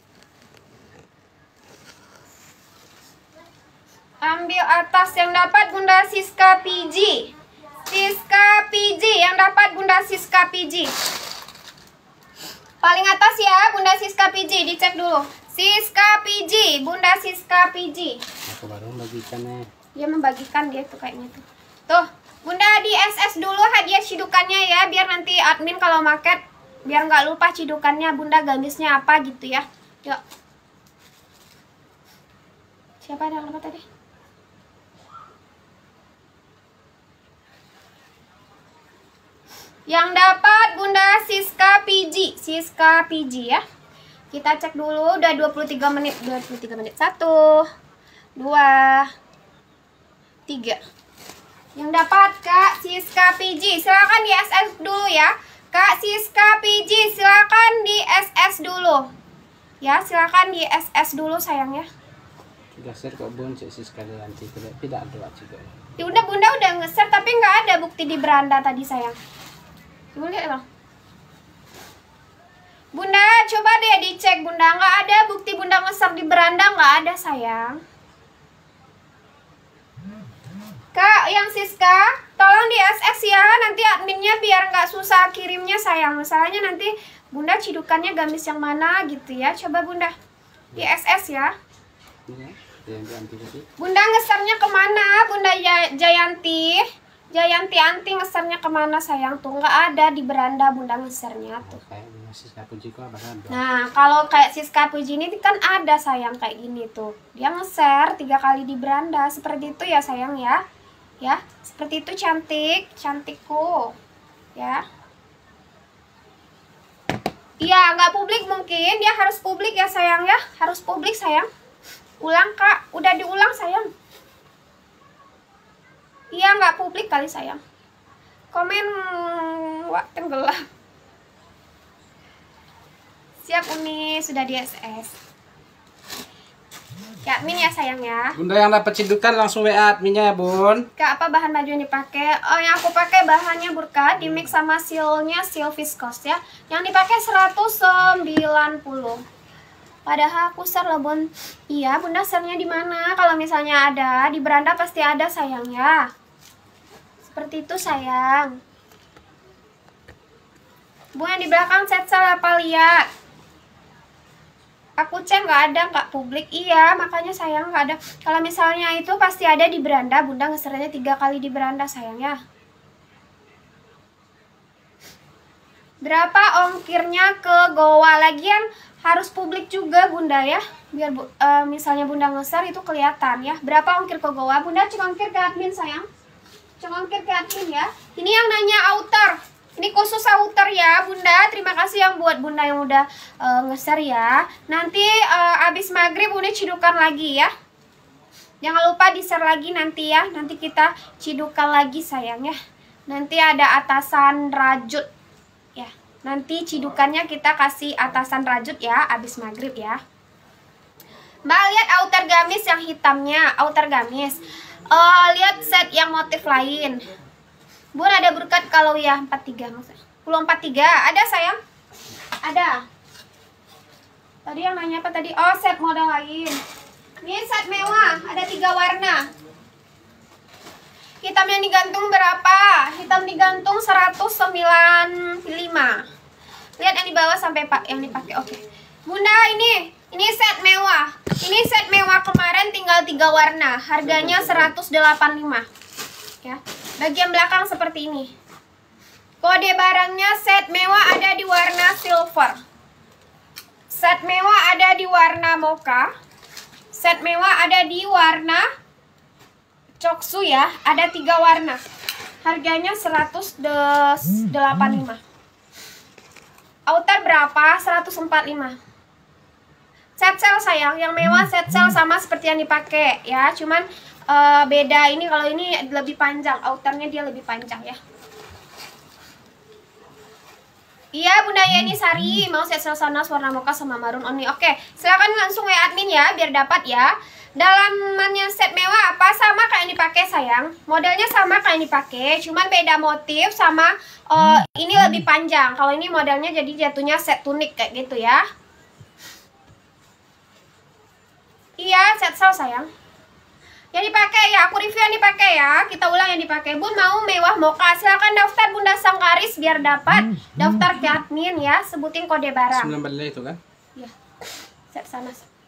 Ambil atas yang dapat Bunda Siska P G. Siska P G yang dapat Bunda Siska P G. Paling atas ya Bunda Siska P G, dicek dulu. Siska P G, Bunda Siska P G. Aku baru membagikannya. Dia membagikan dia tuh kayaknya tuh. Tuh, Bunda di S S dulu hadiah cidukannya ya, biar nanti admin kalau market biar nggak lupa cidukannya Bunda gamisnya apa gitu ya. Yuk. Siapa ada apa tadi? Yang dapat Bunda Siska P G, Siska P G ya. Kita cek dulu, udah dua puluh tiga menit, dua puluh tiga menit. Satu, dua, tiga. Yang dapat Kak Siska P G, silakan di S S dulu ya. Kak Siska P G, silakan di S S dulu. Ya, silakan di S S dulu sayang ya. Sudah share kok Bun, cek Siska nanti tidak tidak ada juga. Ya udah Bunda udah nge-share tapi nggak ada bukti di beranda tadi sayang. Coba lihat loh. Bunda, coba deh dicek Bunda, nggak ada bukti Bunda nge-share di beranda, nggak ada sayang. Kak, yang Siska, tolong di S S ya, nanti adminnya biar nggak susah kirimnya sayang. Masalahnya nanti Bunda cidukannya gamis yang mana gitu ya. Coba Bunda di S S ya. Bunda nge-share-nya kemana Bunda Jayanti? Jayanti Anti nge-share-nya kemana sayang? Tuh nggak ada di beranda Bunda nge-share-nya tuh. Nah, kalau kayak Siska Puji ini kan ada sayang kayak gini tuh. Dia nge-share tiga kali di beranda. Seperti itu ya sayang ya. Ya, seperti itu cantik, cantikku. Ya. Iya, nggak publik mungkin. Dia harus publik ya sayang ya. Harus publik sayang. Ulang Kak, udah diulang sayang. Iya, nggak publik kali sayang. Komen wah tenggelam. Siap Uni, sudah di S S. Ya, admin ya sayang ya. Bunda yang dapat cidukan langsung W A adminnya ya Bun. Kak, apa bahan baju yang dipakai? Oh, yang aku pakai bahannya burka, di mix sama sealnya seal viscose ya. Yang dipakai seratus sembilan puluh. Padahal aku share loh Bun. Iya, Bunda share-nya di mana? Kalau misalnya ada di beranda pasti ada sayang ya. Seperti itu sayang. Bu yang di belakang set salah apa lihat? Aku cek nggak ada, nggak publik. Iya, makanya sayang nggak ada. Kalau misalnya itu pasti ada di beranda. Bunda ngesernya tiga kali di beranda sayang ya. Berapa ongkirnya ke Goa? Lagian harus publik juga Bunda ya. Biar bu, e, misalnya Bunda ngeser itu kelihatan ya. Berapa ongkir ke Goa? Bunda cek ongkir ke admin sayang. Cek ongkir ke admin ya. Ini yang nanya outer. Ini khusus outer ya Bunda. Terima kasih yang buat Bunda yang udah uh, nge-share ya. Nanti uh, abis maghrib Bunda cidukan lagi ya. Jangan lupa di-share lagi nanti ya. Nanti kita cidukan lagi sayang ya. Nanti ada atasan rajut ya. Nanti cidukannya kita kasih atasan rajut ya abis maghrib ya. Mbak lihat outer gamis yang hitamnya. Outer gamis uh, lihat set yang motif lain. Bun ada berkat kalau ya empat tiga maksudnya. Puluh empat tiga ada sayang? Ada. Tadi yang nanya apa tadi? Oh, set model lain. Ini set mewah, ada tiga warna. Hitam yang digantung berapa? Hitam digantung seratus sembilan puluh lima. Lihat yang di bawah sampai pak yang dipakai. Oke. Bunda ini, ini set mewah. Ini set mewah kemarin tinggal tiga warna. Harganya seratus delapan puluh lima. Ya. Bagian belakang seperti ini. Kode barangnya set mewah ada di warna silver. Set mewah ada di warna mocha. Set mewah ada di warna coksu ya. Ada tiga warna. Harganya seratus delapan puluh lima. Outer berapa? seratus empat puluh lima. Set sale sayang. Yang mewah set sale sama seperti yang dipakai ya. Cuman Uh, beda ini, kalau ini lebih panjang, outernya dia lebih panjang ya. Iya Bunda Yeni Sari mau set sel sanas warna mocha sama marun oni. Oke, silakan langsung W A admin ya biar dapat ya. Dalamannya set mewah apa sama kayak yang dipakai sayang. Modelnya sama kayak yang dipakai, cuman beda motif sama uh, ini lebih panjang. Kalau ini modelnya jadi jatuhnya set tunik kayak gitu ya. Iya, set sel sayang. Yang dipakai ya, aku review yang dipakai ya. Kita ulang yang dipakai. Bun mau mewah mocha, silakan daftar Bunda Sangkaris biar dapat. Daftar ke admin ya, sebutin kode barang. sembilan belas itu kan? Iya. Set sana.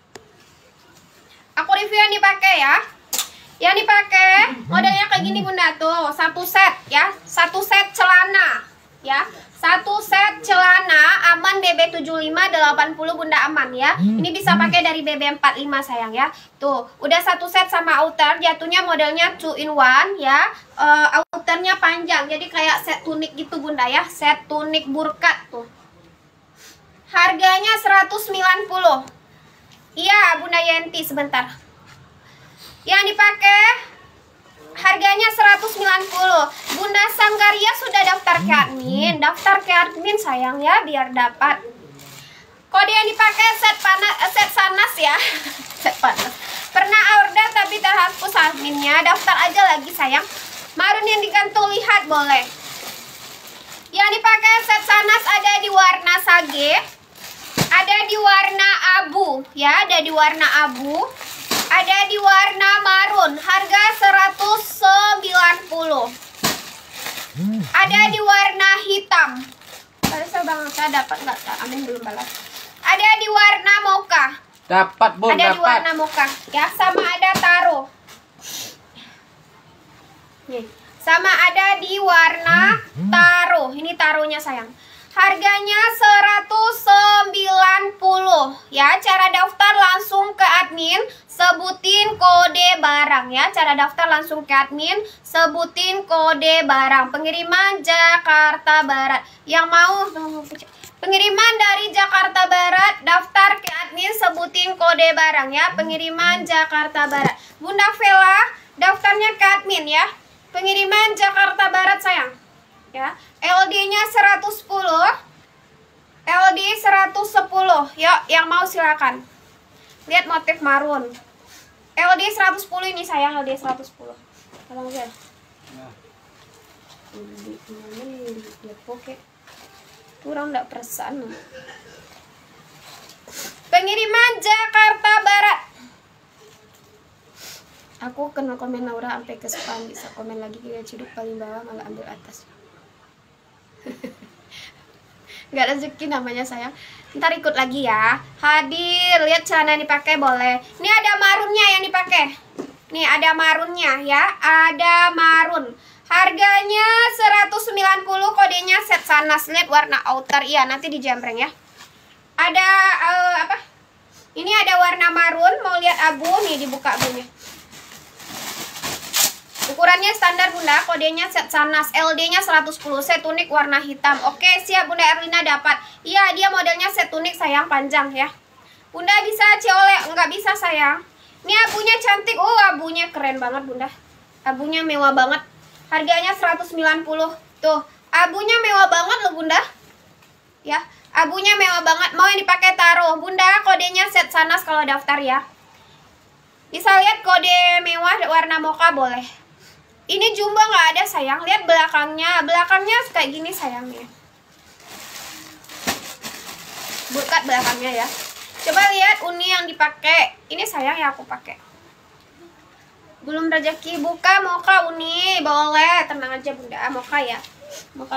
Aku review yang dipakai ya. Yang dipakai modelnya kayak gini Bunda tuh, satu set ya, satu set celana ya. Satu set celana aman B B tujuh puluh lima delapan puluh Bunda aman ya. Ini bisa pakai dari B B empat puluh lima sayang ya. Tuh, udah satu set sama outer, jatuhnya modelnya two in one ya. Uh, outernya panjang, jadi kayak set tunik gitu Bunda ya. Set tunik burkat tuh. Harganya seratus sembilan puluh. Iya, Bunda Yenti sebentar. Yang dipakai harganya seratus sembilan puluh. Bunda Sanggaria sudah daftar ke admin. Daftar ke admin sayang ya biar dapat. Kode yang dipakai set panas, set sanas ya. Set panas. Pernah order tapi terhapus adminnya. Daftar aja lagi sayang. Marun yang digantung lihat boleh. Yang dipakai set sanas ada di warna sage. Ada di warna abu ya, ada di warna abu. Ada di warna marun, harga seratus sembilan puluh. Ada di warna hitam. Tadi saya bang saya dapat nggak? Amin belum balas. Ada di warna mocha. Dapat Bun, ada dapat. di warna mocha. Ya, sama ada taro. Nih, sama ada di warna taro. Ini taronya sayang. Harganya seratus sembilan puluh ya. Cara daftar langsung ke admin, sebutin kode barang ya. Cara daftar langsung ke admin, sebutin kode barang. Pengiriman Jakarta Barat. Yang mau pengiriman dari Jakarta Barat, daftar ke admin, sebutin kode barang ya. Pengiriman Jakarta Barat. Bunda Vela, daftarnya ke admin ya. Pengiriman Jakarta Barat sayang. Ya, L D-nya seratus sepuluh. L D seratus sepuluh. Yuk, yang mau silakan. Lihat motif marun. L D seratus sepuluh ini sayang, L D seratus sepuluh. Tolong lihat. Nah. Oke. Kurang enggak perasaan. Pengiriman Jakarta Barat. Aku kena komen Laura sampai ke spam, bisa komen lagi kita ciduk paling bawah malah ambil atas. Nggak rezeki namanya sayang. Ntar ikut lagi ya. Hadir, lihat celana yang dipakai boleh. Ini ada marunnya yang dipakai. Nih ada marunnya ya. Ada marun. Harganya seratus sembilan puluh, kodenya set sanas. Lihat warna outer. Iya, nanti dijampreng ya. Ada uh, apa? Ini ada warna marun. Mau lihat abu nih, dibuka abunya. Ukurannya standar Bunda, kodenya set sanas, L D-nya seratus sepuluh, set tunik warna hitam. Oke, siap Bunda Erlina dapat. Iya, dia modelnya set tunik sayang, panjang ya. Bunda bisa ciolek, enggak bisa sayang. Ini abunya cantik. Oh, abunya keren banget Bunda. Abunya mewah banget. Harganya seratus sembilan puluh. Tuh, abunya mewah banget loh Bunda. Ya, abunya mewah banget. Mau yang dipakai taruh. Bunda, kodenya set sanas kalau daftar ya. Bisa lihat kode mewah warna mocha boleh. Ini jumbo nggak ada sayang. Lihat belakangnya. Belakangnya kayak gini sayangnya. Bukat belakangnya ya. Coba lihat uni yang dipakai. Ini sayang ya aku pakai. Belum rezeki buka mocha uni. Boleh. Tenang aja Bunda. Mocha ya. Mocha.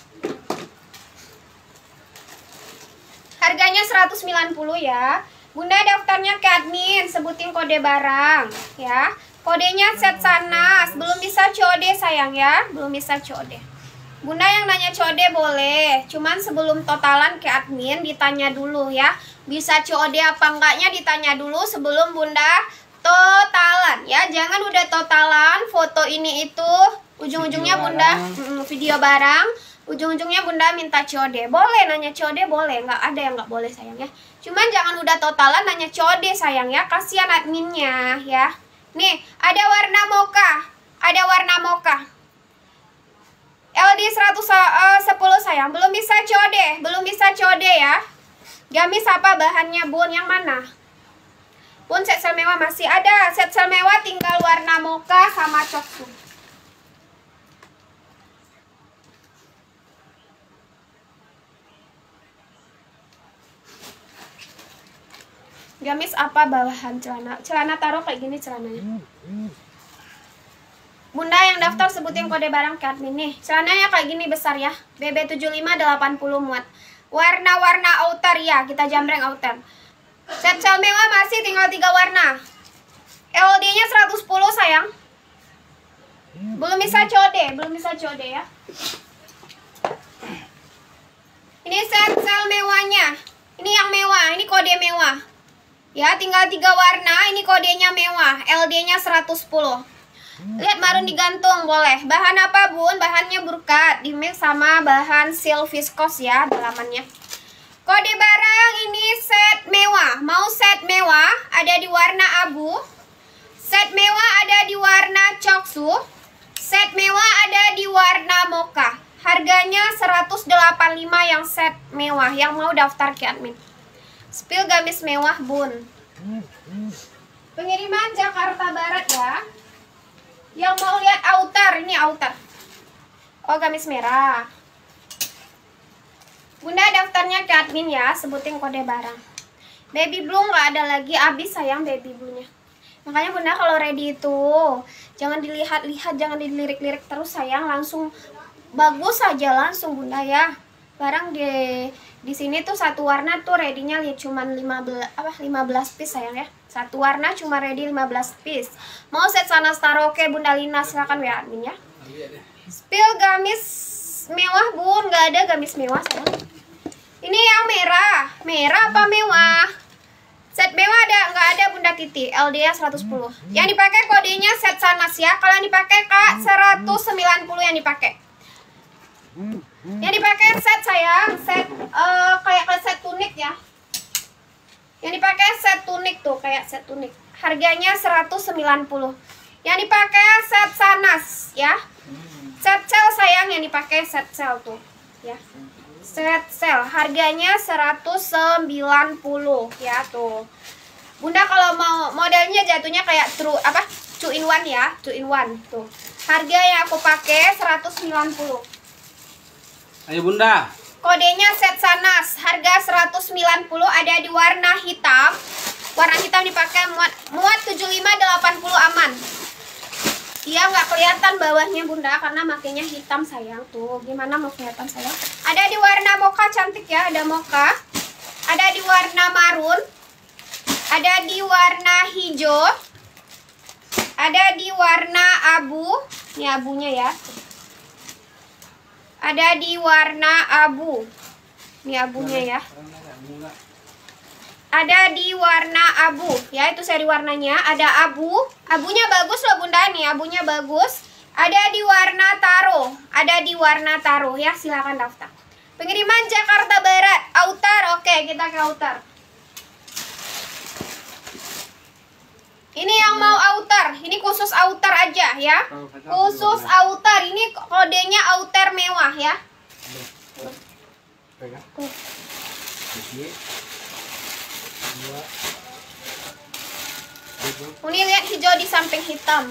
Harganya seratus sembilan puluh ya. Bunda daftarnya ke admin. Sebutin kode barang ya. Kodenya set sanas. Belum bisa C O D sayang ya. Belum bisa C O D. Bunda yang nanya C O D boleh. Cuman sebelum totalan ke admin ditanya dulu ya. Bisa C O D apa enggaknya ditanya dulu sebelum Bunda totalan ya. Jangan udah totalan foto ini itu ujung-ujungnya Bunda mm, video barang. Ujung-ujungnya Bunda minta C O D. Boleh nanya C O D boleh. Nggak ada yang nggak boleh sayang ya. Cuman jangan udah totalan nanya C O D sayang ya. Kasihan adminnya ya. Nih, ada warna mocha. Ada warna mocha. L D seratus sepuluh sayang. Belum bisa C O D, belum bisa C O D ya. Gamis apa bahannya bun? Yang mana? Bun, set sel mewah masih ada. Set sel mewah tinggal warna mocha sama coksu. Gamis apa bawahan celana? Celana taruh kayak gini celananya. Bunda yang daftar sebutin kode barang ke admin nih. Celananya kayak gini besar ya. B B tujuh lima delapan puluh muat. Warna-warna outer ya, kita jamreng outer. Set sel mewah masih tinggal tiga warna. L D-nya seratus sepuluh sayang. Belum bisa C O D, belum bisa C O D ya. Ini set sel mewahnya. Ini yang mewah, ini kode mewah. Ya, tinggal tiga warna, ini kodenya mewah, L D-nya seratus sepuluh. Lihat marun digantung, boleh. Bahan apa bun? Bahannya burkat, di mix sama bahan silk viscose ya, dalamannya. Kode barang ini set mewah. Mau set mewah, ada di warna abu. Set mewah ada di warna coksu. Set mewah ada di warna mocha. Harganya seratus delapan puluh lima yang set mewah. Yang mau daftar ke admin. Spill gamis mewah bun. Pengiriman Jakarta Barat ya. Yang mau lihat outer, ini outer. Oh, gamis merah. Bunda daftarnya ke admin ya, sebutin kode barang. Baby blue nggak ada lagi, habis sayang baby blue-nya. Makanya bunda kalau ready itu jangan dilihat-lihat, jangan dilirik-lirik terus sayang, langsung bagus aja langsung bunda ya. Barang di di sini tuh satu warna tuh ready-nya lihat cuman lima belas apa lima belas piece sayang ya. Satu warna cuma ready lima belas piece. Mau set sana staroke Bunda Lina silakan W A admin ya. Spill gamis mewah bun, nggak ada gamis mewah sayang. Ini yang merah, merah apa mewah? Set mewah ada nggak ada Bunda Titi, L D-nya seratus sepuluh. Yang dipakai kodenya set sanas ya. Kalau yang dipakai Kak seratus sembilan puluh yang dipakai. Yang dipakai set sayang, set uh, kayak set tunik ya. Yang dipakai set tunik tuh, kayak set tunik. Harganya seratus sembilan puluh. Yang dipakai set sanas ya. Set sel sayang yang dipakai set sel tuh ya. Set sel harganya seratus sembilan puluh ya tuh. Bunda kalau mau modelnya jatuhnya kayak true apa? two in one ya, two in one tuh. Harga yang aku pakai seratus sembilan puluh. Ayo bunda. Kodenya set sanas, harga seratus sembilan puluh, ada di warna hitam. Warna hitam dipakai muat muat tujuh lima delapan puluh aman. Iya nggak kelihatan bawahnya bunda karena makainya hitam sayang tuh. Gimana mau kelihatan sayang? Ada di warna mocha cantik ya, ada mocha. Ada di warna marun. Ada di warna hijau. Ada di warna abu. Ini abunya ya. Ada di warna abu. Ini abunya ya. Ada di warna abu. Ya, itu seri warnanya. Ada abu. Abunya bagus loh bunda nih. Abunya bagus. Ada di warna taro. Ada di warna taro ya. Silakan daftar. Pengiriman Jakarta Barat. Outer. Oke, kita ke outer. Ini yang mau outer. Ini khusus outer aja ya. Khusus outer. Ini kodenya outer mewah ya. Ini lihat hijau di samping hitam.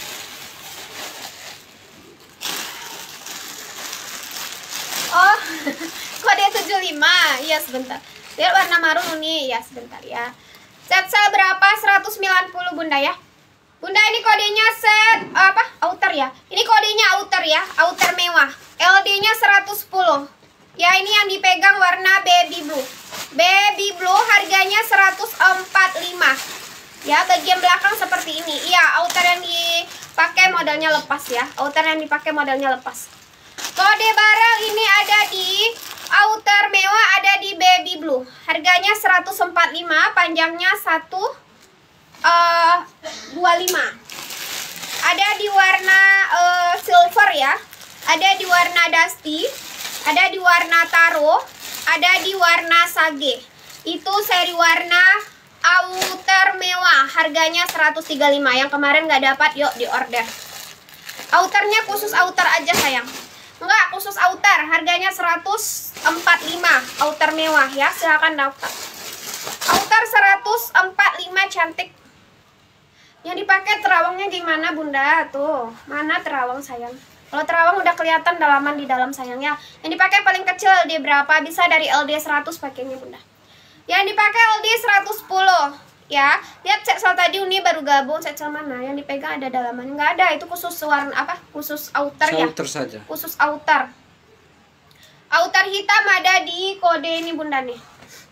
Oh, kode tujuh puluh lima. Iya sebentar. Lihat warna marun ini. Ya sebentar ya. Set sel berapa? seratus sembilan puluh bunda ya. Bunda ini kodenya set apa? Outer ya. Ini kodenya outer ya. Outer mewah. L D-nya seratus sepuluh. Ya ini yang dipegang warna baby blue. Baby blue harganya seratus empat puluh lima. Ya, bagian belakang seperti ini. Iya, outer yang dipakai modelnya lepas ya. Outer yang dipakai modelnya lepas. Kode barang ini ada di outer mewah, ada di baby blue. Harganya seratus empat puluh lima, panjangnya seratus dua puluh lima. Ada di warna uh, silver ya. Ada di warna dusty, ada di warna taro, ada di warna sage. Itu seri warna outer mewah, harganya seratus tiga puluh lima. Yang kemarin nggak dapat, yuk di order. Outernya khusus outer aja sayang. Enggak, khusus outer. Harganya seratus empat puluh lima. Outer mewah ya, silakan daftar. Outer seratus empat puluh lima cantik. Yang dipakai terawangnya gimana Bunda? Tuh, mana terawang sayang? Kalau terawang udah kelihatan dalaman di dalam sayangnya. Yang dipakai paling kecil L D berapa? Bisa dari L D seratus pakainya Bunda. Yang dipakai L D seratus sepuluh. Ya, lihat setsel tadi Uni baru gabung. Setsel mana? Yang dipegang ada dalaman? Enggak ada, itu khusus warna apa? Khusus outer ya? Outer saja. Khusus outer. Outer hitam ada di kode ini Bunda nih.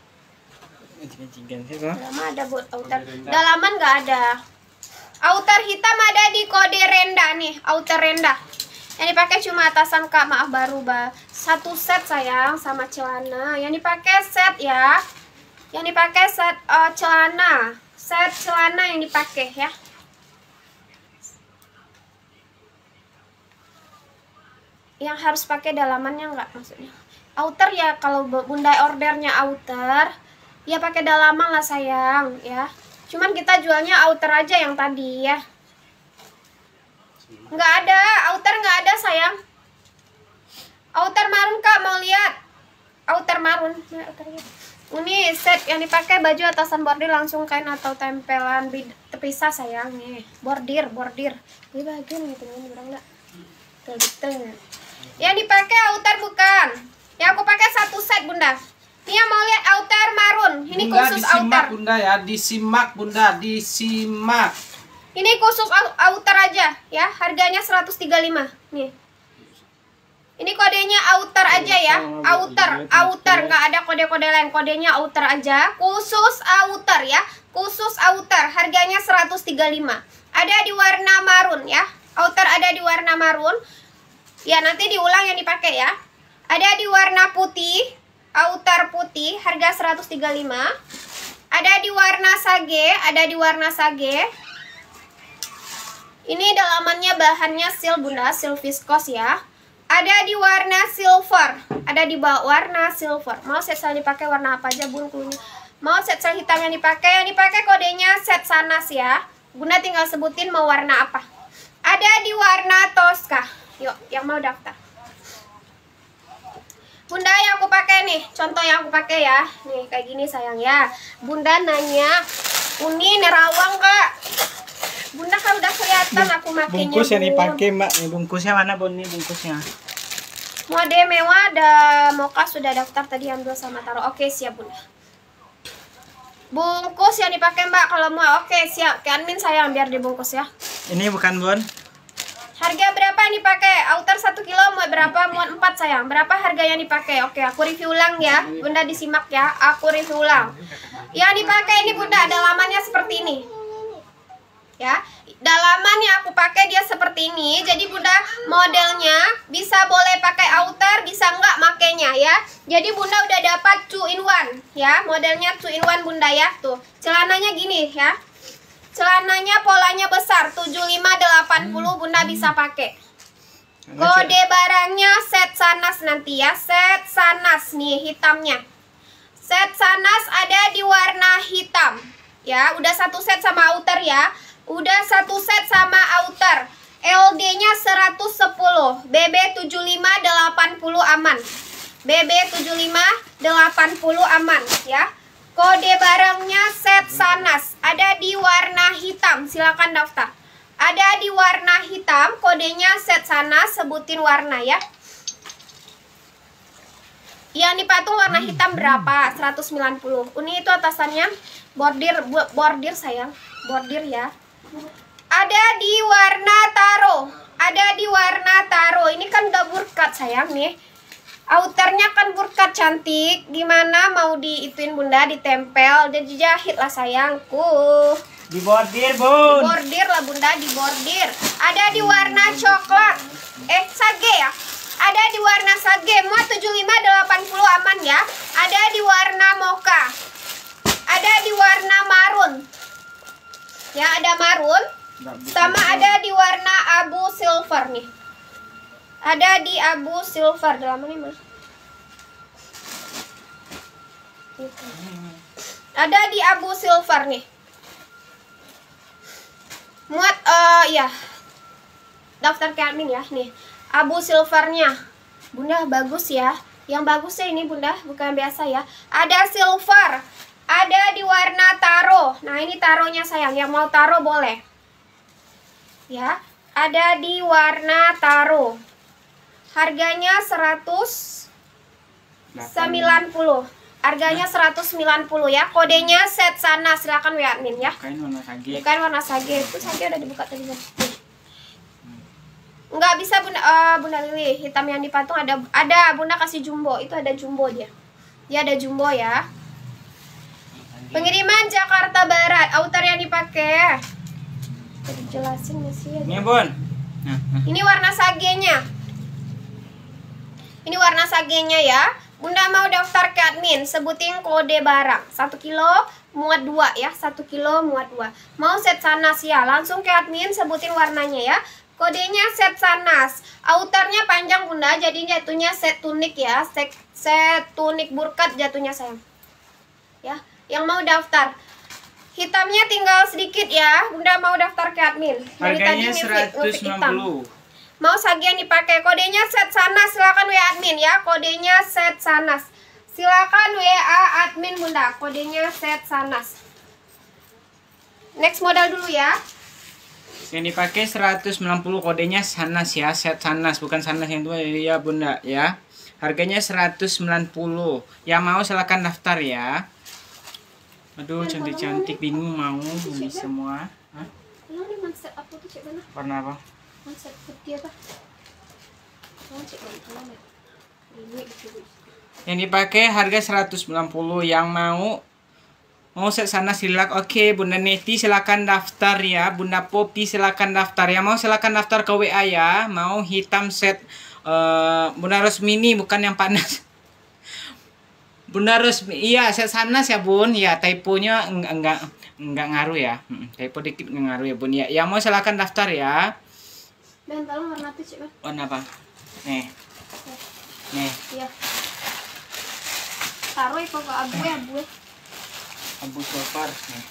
Dalaman ada buat outer. Dalaman nggak ada. Outer hitam ada di kode rendah nih, outer rendah. Yang dipakai cuma atasan Kak, maaf baru ba. Satu set sayang sama celana. Yang dipakai set ya. Yang dipakai set uh, celana. Set celana yang dipakai ya. Yang harus pakai dalamannya enggak maksudnya. Outer ya, kalau Bunda ordernya outer, ya pakai dalaman lah sayang ya. Cuman kita jualnya outer aja yang tadi ya. Nggak ada, outer nggak ada sayang. Outer marun Kak, mau lihat? Outer marun. Ini set yang dipakai baju atasan bordir langsung kain atau tempelan terpisah sayang nih. Bordir, bordir. Ini bagian gitu kan kurang enggak? Betul. Yang dipakai outer bukan. Yang aku pakai satu set Bunda. Ini yang mau lihat outer marun. Ini Bunda, khusus disimak, outer. Bunda ya, disimak Bunda, disimak. Ini khusus outer aja ya. Harganya seratus tiga puluh lima. Nih. Ini kodenya outer aja ya. Outer, outer, nggak ada kode-kode lain. Kodenya outer aja. Khusus outer ya. Khusus outer. Harganya seratus tiga puluh lima. Ada di warna marun ya. Outer ada di warna marun. Ya, nanti diulang yang dipakai ya. Ada di warna putih. Outer putih, harga seratus tiga puluh lima. Ada di warna sage, ada di warna sage. Ini dalamannya bahannya sil Bunda, sil viskos ya. Ada di warna silver, ada di bawah warna silver. Mau set sel dipakai warna apa aja Bun? Mau set sel hitam yang dipakai, yang dipakai kodenya set sanas ya. Bunda tinggal sebutin mau warna apa. Ada di warna Tosca. Yuk, yang mau daftar. Bunda yang aku pakai nih, contoh yang aku pakai ya. Nih kayak gini sayang ya. Bunda nanya, Uni nerawang Kak. Bunda kan udah kelihatan aku makainya. Bungkus yang dipakai Mbak, nih bungkusnya mana Bun nih bungkusnya? Mode mewah ada mocha sudah daftar tadi ambil sama taruh. Oke siap Bunda. Bungkus yang dipakai Mbak kalau mau. Oke siap. Ke admin sayang biar dibungkus ya. Ini bukan Bun? Harga berapa yang dipakai? Outer satu kilo mau berapa? Mau empat sayang. Berapa harga yang dipakai? Oke, aku review ulang ya. Bunda disimak ya. Aku review ulang. Yang dipakai ini Bunda dalamannya seperti ini. Ya. Dalaman yang aku pakai dia seperti ini. Jadi Bunda modelnya bisa boleh pakai outer, bisa enggak makainya ya. Jadi Bunda udah dapat two in one ya. Modelnya two in one Bunda ya. Tuh. Celananya gini ya. Celananya polanya besar tujuh puluh lima delapan puluh Bunda bisa pakai. Kode barangnya set sanas nanti ya. Set sanas nih hitamnya. Set sanas ada di warna hitam. Ya, udah satu set sama outer ya. Udah satu set sama outer. L D-nya seratus sepuluh. B B tujuh puluh lima delapan puluh aman. B B tujuh puluh lima delapan puluh aman ya. Kode barangnya set sanas, ada di warna hitam, silakan daftar. Ada di warna hitam, kodenya set sanas, sebutin warna ya. Yang dipatung warna hitam berapa? seratus sembilan puluh. Ini itu atasannya bordir, bordir sayang, bordir ya. Ada di warna taro, ada di warna taro. Ini kan udah burkat sayang nih. Outernya kan burkat cantik. Gimana mau diituin Bunda, ditempel, dan dijahit lah sayangku. Dibordir Bun. Dibordir lah Bunda, dibordir. Ada di warna coklat. Eh, sage ya. Ada di warna sage. Muat tujuh puluh lima delapan puluh aman ya. Ada di warna mocha. Ada di warna marun. Ya, ada marun. Sama ada di warna abu silver nih. Ada di abu silver dalam ini mah. Ada di abu silver nih. Muat uh, ya. Daftar ke admin ya nih. Abu silvernya. Bunda bagus ya. Yang bagusnya ini Bunda, bukan biasa ya. Ada silver, ada di warna taro. Nah ini taronya sayang, yang mau taro boleh. Ya, ada di warna taro. Harganya seratus sembilan puluh. Harganya seratus sembilan puluh ya. Kodenya set sana. Silakan W A admin ya. Bukan warna sage. Bukan warna sage. Itu sage udah dibuka tadi. Enggak bisa Bunda, uh, Bunda Lili. Hitam yang dipatung ada ada Bunda kasih jumbo. Itu ada jumbo dia. Dia ada jumbo ya. Pengiriman Jakarta Barat. Outer yang dipakai. Tadi jelasin nggak sih? Ini Bun. Nah, nah. Ini warna sagenya. Ini warna sagenya ya. Bunda mau daftar ke admin, sebutin kode barang. Satu kilo muat dua ya. Satu kilo muat dua. Mau set sanas ya. Langsung ke admin, sebutin warnanya ya. Kodenya set sanas. Outernya panjang Bunda, jadi jatuhnya set tunik ya. Set, set tunik burkat jatuhnya sayang. Ya, yang mau daftar. Hitamnya tinggal sedikit ya. Bunda mau daftar ke admin. Dari Harganya tadi seratus sembilan puluh. Mau sage yang dipakai, kodenya set sanas, silakan W A admin ya. Kodenya set sanas. Silakan W A admin Bunda, kodenya set sanas. Next model dulu ya. Yang dipakai seratus sembilan puluh, kodenya sanas ya, set sanas, bukan sanas yang tua ya Bunda ya. Harganya seratus sembilan puluh. Yang mau silakan daftar ya. Aduh, cantik-cantik, bingung mau beli semua. Hah? Lo ini mindset apa tuh cek mana? Warna apa? Mindset putih apa? Oh, cek mana? Ini itu. Yang dipakai harga seratus sembilan puluh. Yang mau mau set sana silak. Oke, Bunda Neti silakan daftar ya. Bunda Popi silakan daftar ya. Mau silakan daftar ke W A ya. Mau hitam set uh, Bunda Rosmini, bukan yang panas. Bunda Rosmi, iya set sanas ya Bun. Ya typonya enggak enggak enggak ngaruh ya. Hmm, typo dikit enggak ngaruh ya Bun. Ya, yang mau silakan daftar ya. Dan tolong warna tuh cek mana? Warna apa? Nih. Nih. Iya. Taruh itu ke abu ya abu. Abu silver nih.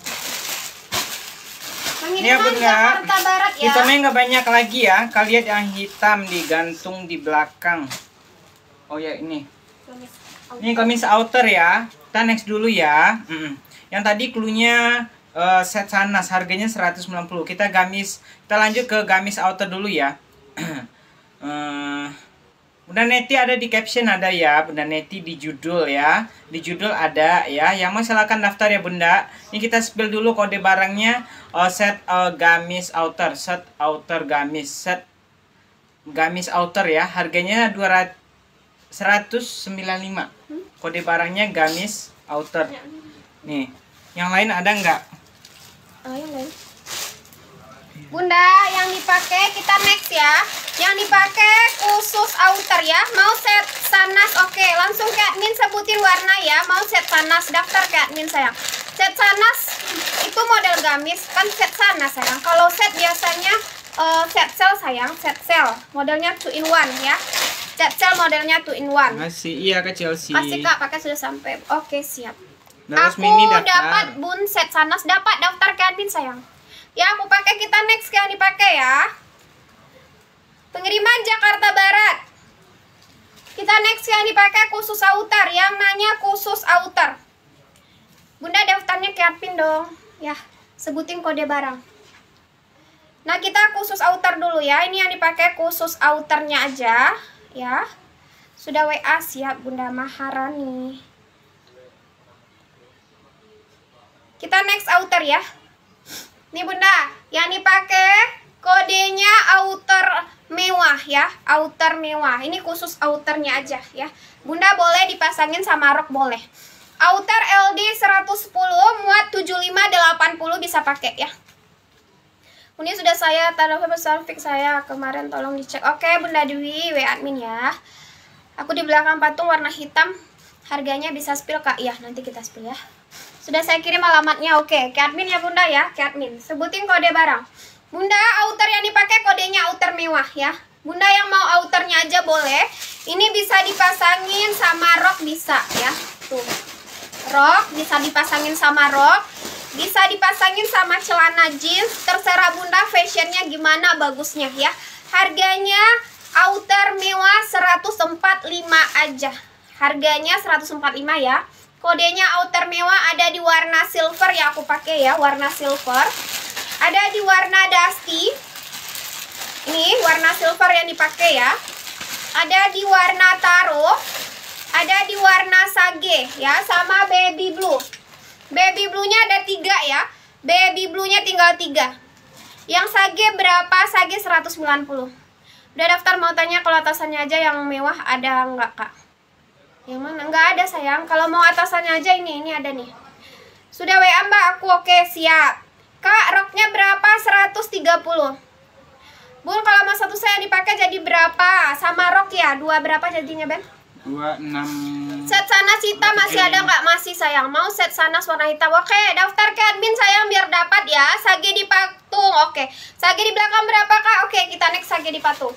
Ini ya Pengiriman Bunda. Jakarta Barat ya. Hitamnya nggak banyak lagi ya. Kalian lihat yang hitam digantung di belakang. Oh ya ini. Ini gamis outer ya. Kita next dulu ya. Mm-mm. Yang tadi cluenya uh, set sanas, harganya seratus sembilan puluh. Kita gamis, kita lanjut ke gamis outer dulu ya. uh, Bunda Neti ada di caption ada ya. Bunda Neti di judul ya. Di judul ada ya. Yang mau silakan daftar ya Bunda. Ini kita spill dulu kode barangnya. Uh, set uh, gamis outer, set outer gamis, set gamis outer ya. Harganya seratus sembilan puluh lima. Kode barangnya gamis outer. Nih, yang lain ada nggak? Oh, yang lain. Bunda, yang dipakai kita next ya. Yang dipakai khusus outer ya. Mau set sanas, oke. Langsung ke admin sebutin warna ya. Mau set sanas, daftar ke admin sayang. Set sanas itu model gamis, kan set sanas sayang. Kalau set biasanya uh, set sel sayang, set sel. Modelnya two in one ya. Set sel modelnya two in one. Masih iya ke Chelsea. Pasti Kak, pakai sudah sampai. Oke, siap. Terus Aku mini daftar. dapat Bun set sanas, dapat daftar ke admin sayang. Ya, aku pakai, kita next yang dipakai ya. Pengiriman Jakarta Barat. Kita next yang dipakai khusus outer, yang nanya khusus outer. Bunda daftarnya ke admin dong. Ya, sebutin kode barang. Nah, kita khusus outer dulu ya. Ini yang dipakai khusus outernya aja. Ya, sudah W A siap Bunda Maharani. Kita next outer ya. Nih Bunda, yang dipakai kodenya outer mewah ya, outer mewah. Ini khusus outernya aja ya. Bunda boleh dipasangin sama rok boleh. Outer L D seratus sepuluh muat tujuh puluh lima delapan puluh bisa pakai ya. Ini sudah saya taruh besar fix saya kemarin, tolong dicek. Oke Bunda Dwi, W admin ya. Aku di belakang patung warna hitam. Harganya bisa spill Kak. Iya, nanti kita spill ya. Sudah saya kirim alamatnya. Oke, ke admin ya Bunda ya, ke admin. Sebutin kode barang. Bunda, outer yang dipakai kodenya outer mewah ya. Bunda yang mau outernya aja boleh. Ini bisa dipasangin sama rok bisa ya. Tuh. Rok bisa dipasangin sama rok. Bisa dipasangin sama celana jeans. Terserah Bunda fashionnya gimana bagusnya ya. Harganya outer mewah seratus empat puluh lima aja. Harganya seratus empat puluh lima ya. Kodenya outer mewah ada di warna silver yang aku pakai ya, warna silver. Ada di warna dusty. Ini warna silver yang dipakai ya. Ada di warna taro. Ada di warna sage ya, sama baby blue. Baby blue-nya ada tiga ya. Baby blue-nya tinggal tiga. Yang sage berapa? Sage seratus sembilan puluh. Udah daftar, mau tanya kalau atasannya aja yang mewah ada nggak kak? Yang mana? Nggak ada sayang. Kalau mau atasannya aja ini, ini ada nih. Sudah W A mbak aku, oke siap. Kak roknya berapa? seratus tiga puluh. Bun kalau mau satu saya dipakai jadi berapa? Sama rok ya? Dua berapa jadinya Ben? dua enam. Set sanas hitam masih ada nggak? Masih sayang. Mau set sanas warna hitam? Oke, daftar ke admin sayang biar dapat ya. Sage di patung. Oke. Sage di belakang berapa kak? Oke, kita next sage di patung.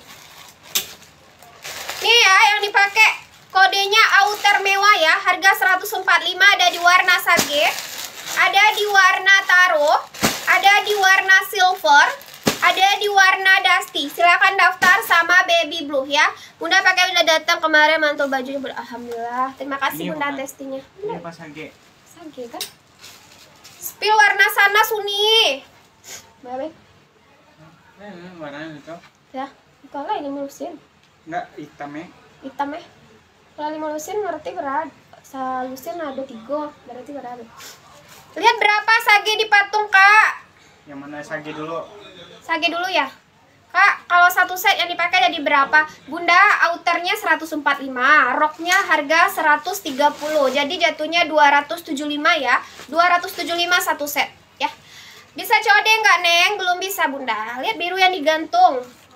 Nih ya yang dipakai. Kodenya outer mewah ya. Harga seratus empat puluh lima, ada di warna sage, ada di warna taro, ada di warna silver, ada di warna dusty. Silahkan daftar sama baby blue ya. Bunda pakai udah datang kemarin, mantul bajunya. Alhamdulillah. Terima kasih Ini Bunda apa? testingnya. Ini apa sage? Sage kan? Spill warna sana Suni. Baik. Eh, warnanya itu. Ya, kalau ini melusin. Enggak hitam ya. Hitam eh. Kalau lima lusin berarti berat. Salusin ada tiga, berarti berat. Lihat berapa sage di patung kak? Yang mana sage dulu? Sage dulu ya. Kak, kalau satu set yang dipakai jadi berapa? Bunda, outernya seratus empat puluh lima, roknya harga seratus tiga puluh. Jadi jatuhnya dua ratus tujuh puluh lima ya. dua ratus tujuh puluh lima satu set ya. Bisa code nggak Neng? Belum bisa Bunda. Lihat biru yang digantung.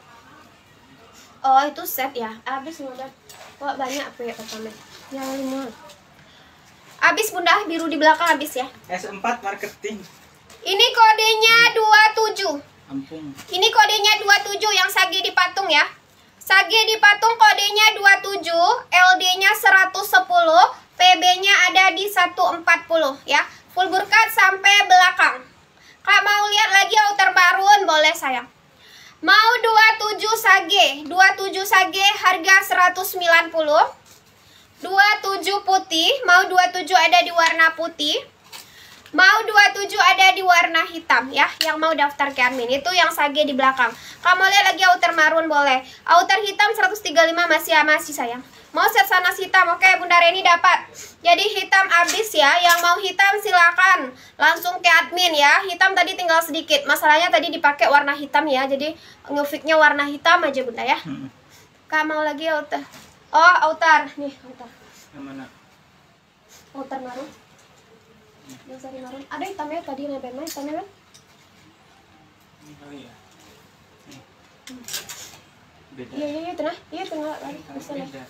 Oh, itu set ya. Habis udah. Kok banyak apa ya pertama? Yang lima. Habis Bunda, biru di belakang habis ya. S empat marketing. Ini kodenya dua puluh tujuh. Ampun. Ini kodenya dua puluh tujuh yang sage di patung ya. Sage di patung kodenya dua puluh tujuh, L D-nya seratus sepuluh, P B-nya ada di seratus empat puluh ya. Full burkat sampai belakang. Kak mau lihat lagi outer marun? Boleh sayang. Mau dua puluh tujuh sage, dua puluh tujuh sage harga seratus sembilan puluh. dua puluh tujuh putih, mau dua puluh tujuh ada di warna putih. Mau dua puluh tujuh ada di warna hitam ya. Yang mau daftar ke admin itu yang sage di belakang. Kamu lihat lagi outer marun boleh. Outer hitam seratus tiga puluh lima masih masih sayang. Mau set sanas hitam, oke Bunda Reni dapat. Jadi hitam habis ya. Yang mau hitam silakan langsung ke admin ya. Hitam tadi tinggal sedikit. Masalahnya tadi dipakai warna hitam ya. Jadi ngefiknya warna hitam aja Bunda ya. Hmm. Kak mau lagi outer. Oh outer nih outer. Yang mana? Outer marun. Yang sari marun. Ada hitamnya tadi nebeng hitamnya kan? Ini kali ya. Nih. Beda. Iya iya iya tengah. Iya tengah lari. Bisa lah. Beda.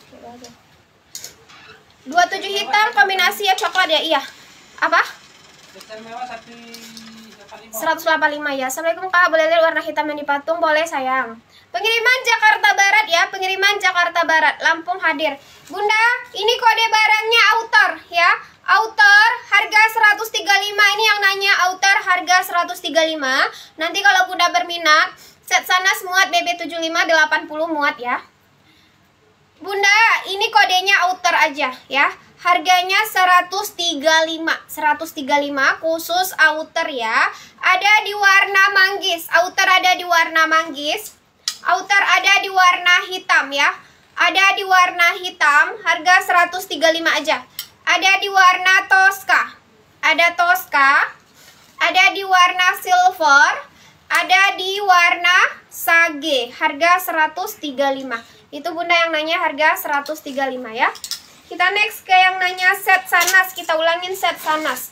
dua puluh tujuh hitam kombinasi ya coklat ya. Iya. Apa? Desain mewah satu seratus delapan puluh lima ya. Assalamualaikum Kak, boleh lihat warna hitam yang dipatung? Boleh sayang. Pengiriman Jakarta Barat ya, pengiriman Jakarta Barat, Lampung hadir. Bunda, ini kode barangnya outer ya. Outer harga seratus tiga puluh lima. Ini yang nanya outer harga seratus tiga puluh lima. Nanti kalau Bunda berminat, set sanas muat B B tujuh puluh lima delapan puluh muat ya. Bunda, ini kodenya outer aja ya. Harganya seratus tiga puluh lima, seratus tiga puluh lima khusus outer ya. Ada di warna manggis, outer ada di warna manggis. Outer ada di warna hitam ya. Ada di warna hitam, harga seratus tiga puluh lima aja. Ada di warna Tosca. Ada Tosca. Ada di warna silver. Ada di warna sage, harga seratus tiga puluh lima. Itu Bunda yang nanya harga seratus tiga puluh lima ya. Kita next ke yang nanya set sanas. Kita ulangin set sanas.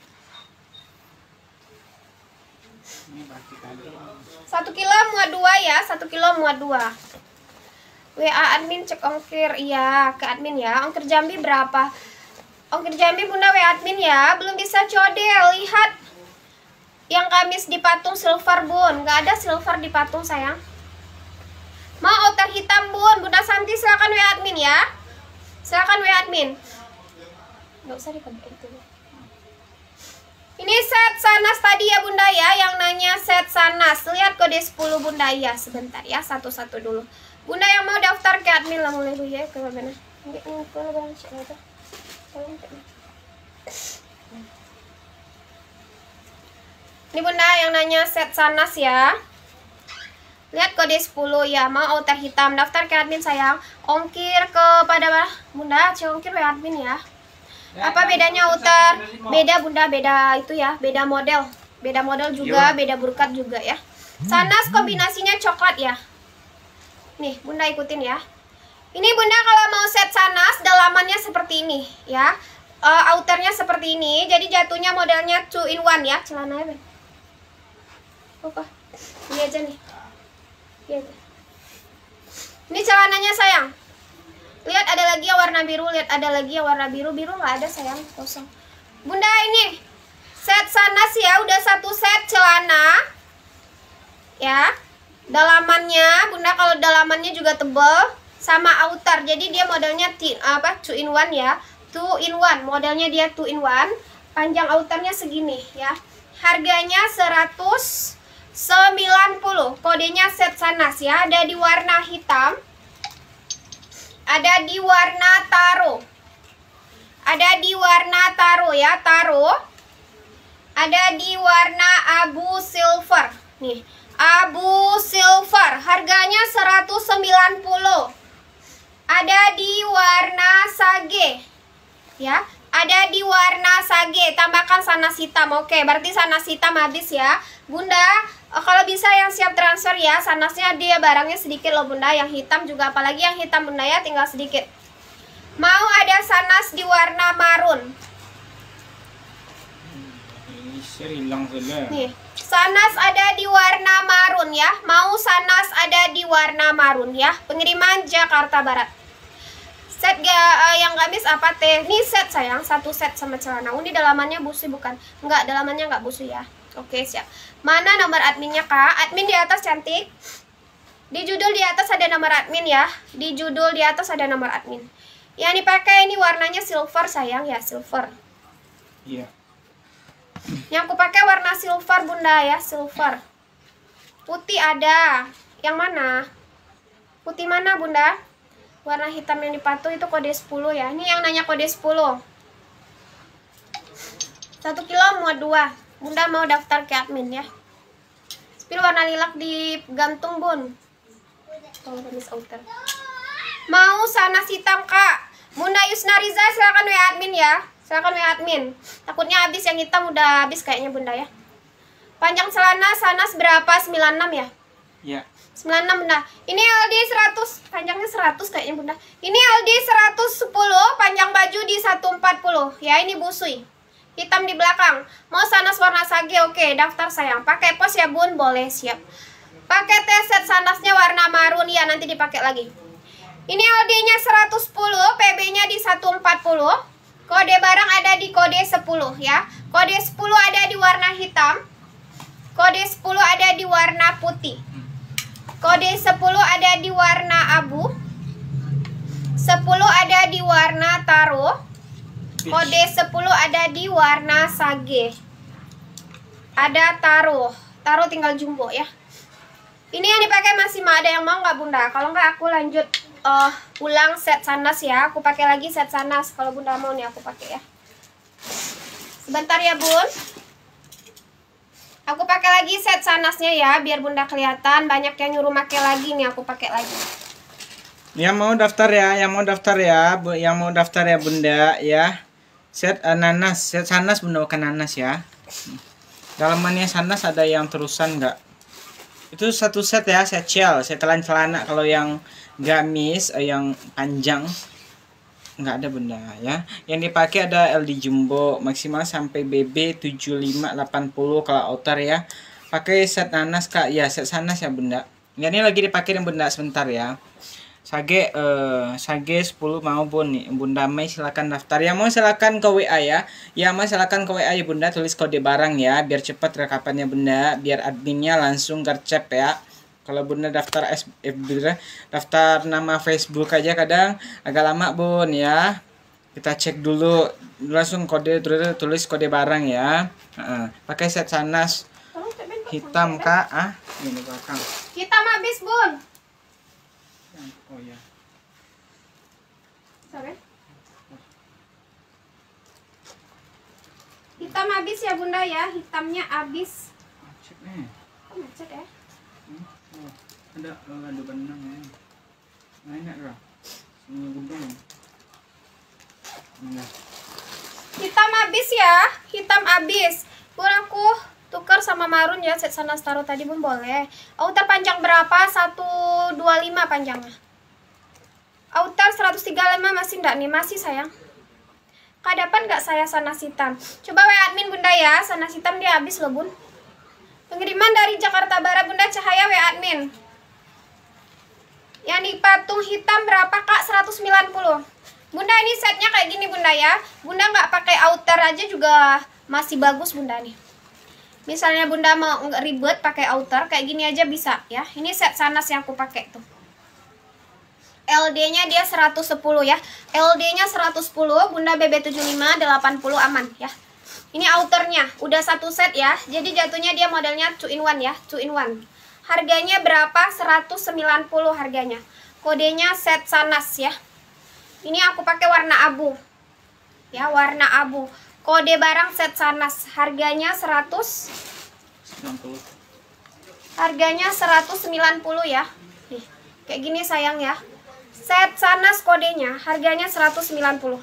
Satu kilo muat dua ya. Satu kilo muat dua. W A admin cek ongkir. Iya ke admin ya. Ongkir Jambi berapa? Ongkir Jambi Bunda W A admin ya. Belum bisa codel. Lihat yang kamis di patung silver Bun. Gak ada silver di patung sayang. Mau outer hitam Bun. Bunda Santi silakan W A admin ya. Silakan W A admin. Nggak usah dipakai itu. Ini set sanas tadi ya bunda ya, yang nanya set sanas. Lihat kode sepuluh bunda ya, sebentar ya, satu-satu dulu. Bunda yang mau daftar ke admin lah mulai dulu ya, ke mana? Ini bunda yang nanya set sanas ya. Lihat kode sepuluh ya, mau outer hitam, daftar ke admin sayang. Ongkir kepada mana? Bunda, ongkir ke admin ya. Apa bedanya outer? Beda bunda, beda itu ya, beda model. Beda model juga, beda burkat juga ya. Sanas kombinasinya coklat ya. Nih, bunda ikutin ya. Ini bunda kalau mau set sanas, dalamannya seperti ini ya. Uh, outernya seperti ini, jadi jatuhnya modelnya two in one ya. Celananya apa? Ini aja nih. Ini aja. Ini celananya sayang. Lihat ada lagi yang warna biru, lihat ada lagi yang warna biru. Biru nggak ada sayang, kosong. Bunda ini set sanas ya, udah satu set celana. Ya. Dalamannya, bunda kalau dalamannya juga tebal sama outer. Jadi dia modelnya tin, apa? two in one ya. two in one, modelnya dia two in one. Panjang outernya segini ya. Harganya seratus sembilan puluh. Kodenya set sanas ya, ada di warna hitam. Ada di warna taro. Ada di warna taro ya, taro. Ada di warna abu silver. Nih, abu silver. Harganya seratus sembilan puluh. Ada di warna sage. Ya, ada di warna sage. Tambahkan sanas hitam. Oke, berarti sanas hitam habis ya. Bunda, kalau bisa yang siap transfer ya, sanasnya dia barangnya sedikit loh bunda. Yang hitam juga, apalagi yang hitam bunda ya, tinggal sedikit. Mau ada sanas di warna marun. Nih, sanas ada di warna marun ya. Mau sanas ada di warna marun ya. Pengiriman Jakarta Barat. Set ga, uh, yang gamis apa teh? Ini set sayang, satu set sama celana. Ini dalamannya busu bukan? Enggak, dalamannya enggak busu ya. Oke, siap. Mana nomor adminnya kak? Admin di atas cantik. Di judul di atas ada nomor admin ya. Di judul di atas ada nomor admin. Yang dipakai ini warnanya silver sayang ya, silver. Iya. Yang aku pakai warna silver bunda ya, silver. Putih ada. Yang mana? Putih mana bunda? Warna hitam yang dipatuh itu kode sepuluh ya. Ini yang nanya kode sepuluh. Satu kilo muat dua. Bunda mau daftar ke admin ya. Spill warna lilac di gantung bun. Kalau gamis outer. Mau sanas hitam kak. Bunda Yusna Riza silakan W A admin ya. Silakan W A admin. Takutnya habis yang hitam udah habis kayaknya bunda ya. Panjang celana sanas berapa? sembilan puluh enam ya? Iya. sembilan puluh enam bunda. Ini L D seratus, panjangnya seratus kayaknya bunda. Ini L D seratus sepuluh, panjang baju di seratus empat puluh. Ya ini busui. Hitam di belakang. Mau sanas warna sage, oke, daftar sayang. Pakai pos ya bun, boleh, siap. Pakai teh set sanasnya warna marun ya, nanti dipakai lagi. Ini L D-nya seratus sepuluh, P B-nya di seratus empat puluh. Kode barang ada di kode sepuluh ya. Kode sepuluh ada di warna hitam. Kode sepuluh ada di warna putih. Kode sepuluh ada di warna abu. sepuluh ada di warna taro. Kode sepuluh ada di warna sage. Ada taro. Taro tinggal jumbo ya. Ini yang dipakai masih ada yang mau nggak bunda? Kalau nggak aku lanjut uh, ulang set sanas ya. Aku pakai lagi set sanas. Kalau bunda mau nih aku pakai ya. Sebentar ya bun. Aku pakai lagi set sanasnya ya, biar bunda kelihatan. Banyak yang nyuruh pakai lagi nih, aku pakai lagi. Yang mau daftar ya, yang mau daftar ya, yang mau daftar ya bunda ya. Set uh, nanas, set sanas bunda, bukan nanas ya. Dalamannya sanas ada yang terusan nggak? Itu satu set ya, set shell, setelan celana. Kalau yang gamis, uh, yang panjang nggak ada bunda ya. Yang dipakai ada L D jumbo maksimal sampai B B tujuh puluh lima delapan puluh kalau outer ya. Pakai set nanas kak ya, set sanas ya bunda. Ini lagi dipakai yang bunda sebentar ya. Sage eh sage sepuluh mau bun nih. Bunda Mei silakan daftar. Yang mau silakan ke W A ya. Yang mau silakan ke W A ya bunda, tulis kode barang ya biar cepat rekapannya bunda, biar adminnya langsung gercep ya. Kalau bunda daftar S F B, daftar nama Facebook aja kadang agak lama bun ya. Kita cek dulu langsung kode tulis, tulis kode barang ya. Uh, pakai set sanas hitam kak. Ah, ini belakang. Hitam habis bun. Oh ya. Sorry. Hitam habis ya bunda ya, hitamnya habis. Macet nih. Oh macet ya. Hmm, oh, ada uh, ada benang ya. Nah ini ada. Semua gunung. Nah. Hitam habis ya, hitam habis. Bun aku tukar sama marun ya, set sanas taruh tadi bun boleh. Outer panjang berapa? seratus dua puluh lima panjangnya. Outer seratus tiga puluh lima masih enggak nih? Masih sayang. Kak dapat nggak saya sanas hitam? Coba W admin bunda ya, sanas hitam dia habis loh bun. Pengiriman dari Jakarta Barat bunda Cahaya W admin. Yang di patung hitam berapa kak? seratus sembilan puluh. Bunda ini setnya kayak gini bunda ya. Bunda nggak pakai outer aja juga masih bagus bunda nih. Misalnya bunda mau nggak ribet pakai outer kayak gini aja bisa ya. Ini set sanas yang aku pakai tuh. L D-nya dia seratus sepuluh ya. L D-nya seratus sepuluh, bunda B B tujuh puluh lima, delapan puluh aman ya. Ini outernya, udah satu set ya. Jadi jatuhnya dia modelnya two in one ya, two in one. Harganya berapa? seratus sembilan puluh harganya. Kodenya set sanas ya. Ini aku pakai warna abu. Ya, warna abu. Kode barang set sanas. Harganya seratus sembilan puluh. Harganya seratus sembilan puluh ya. Nih, kayak gini sayang ya. Set sanas kodenya, harganya seratus sembilan puluh.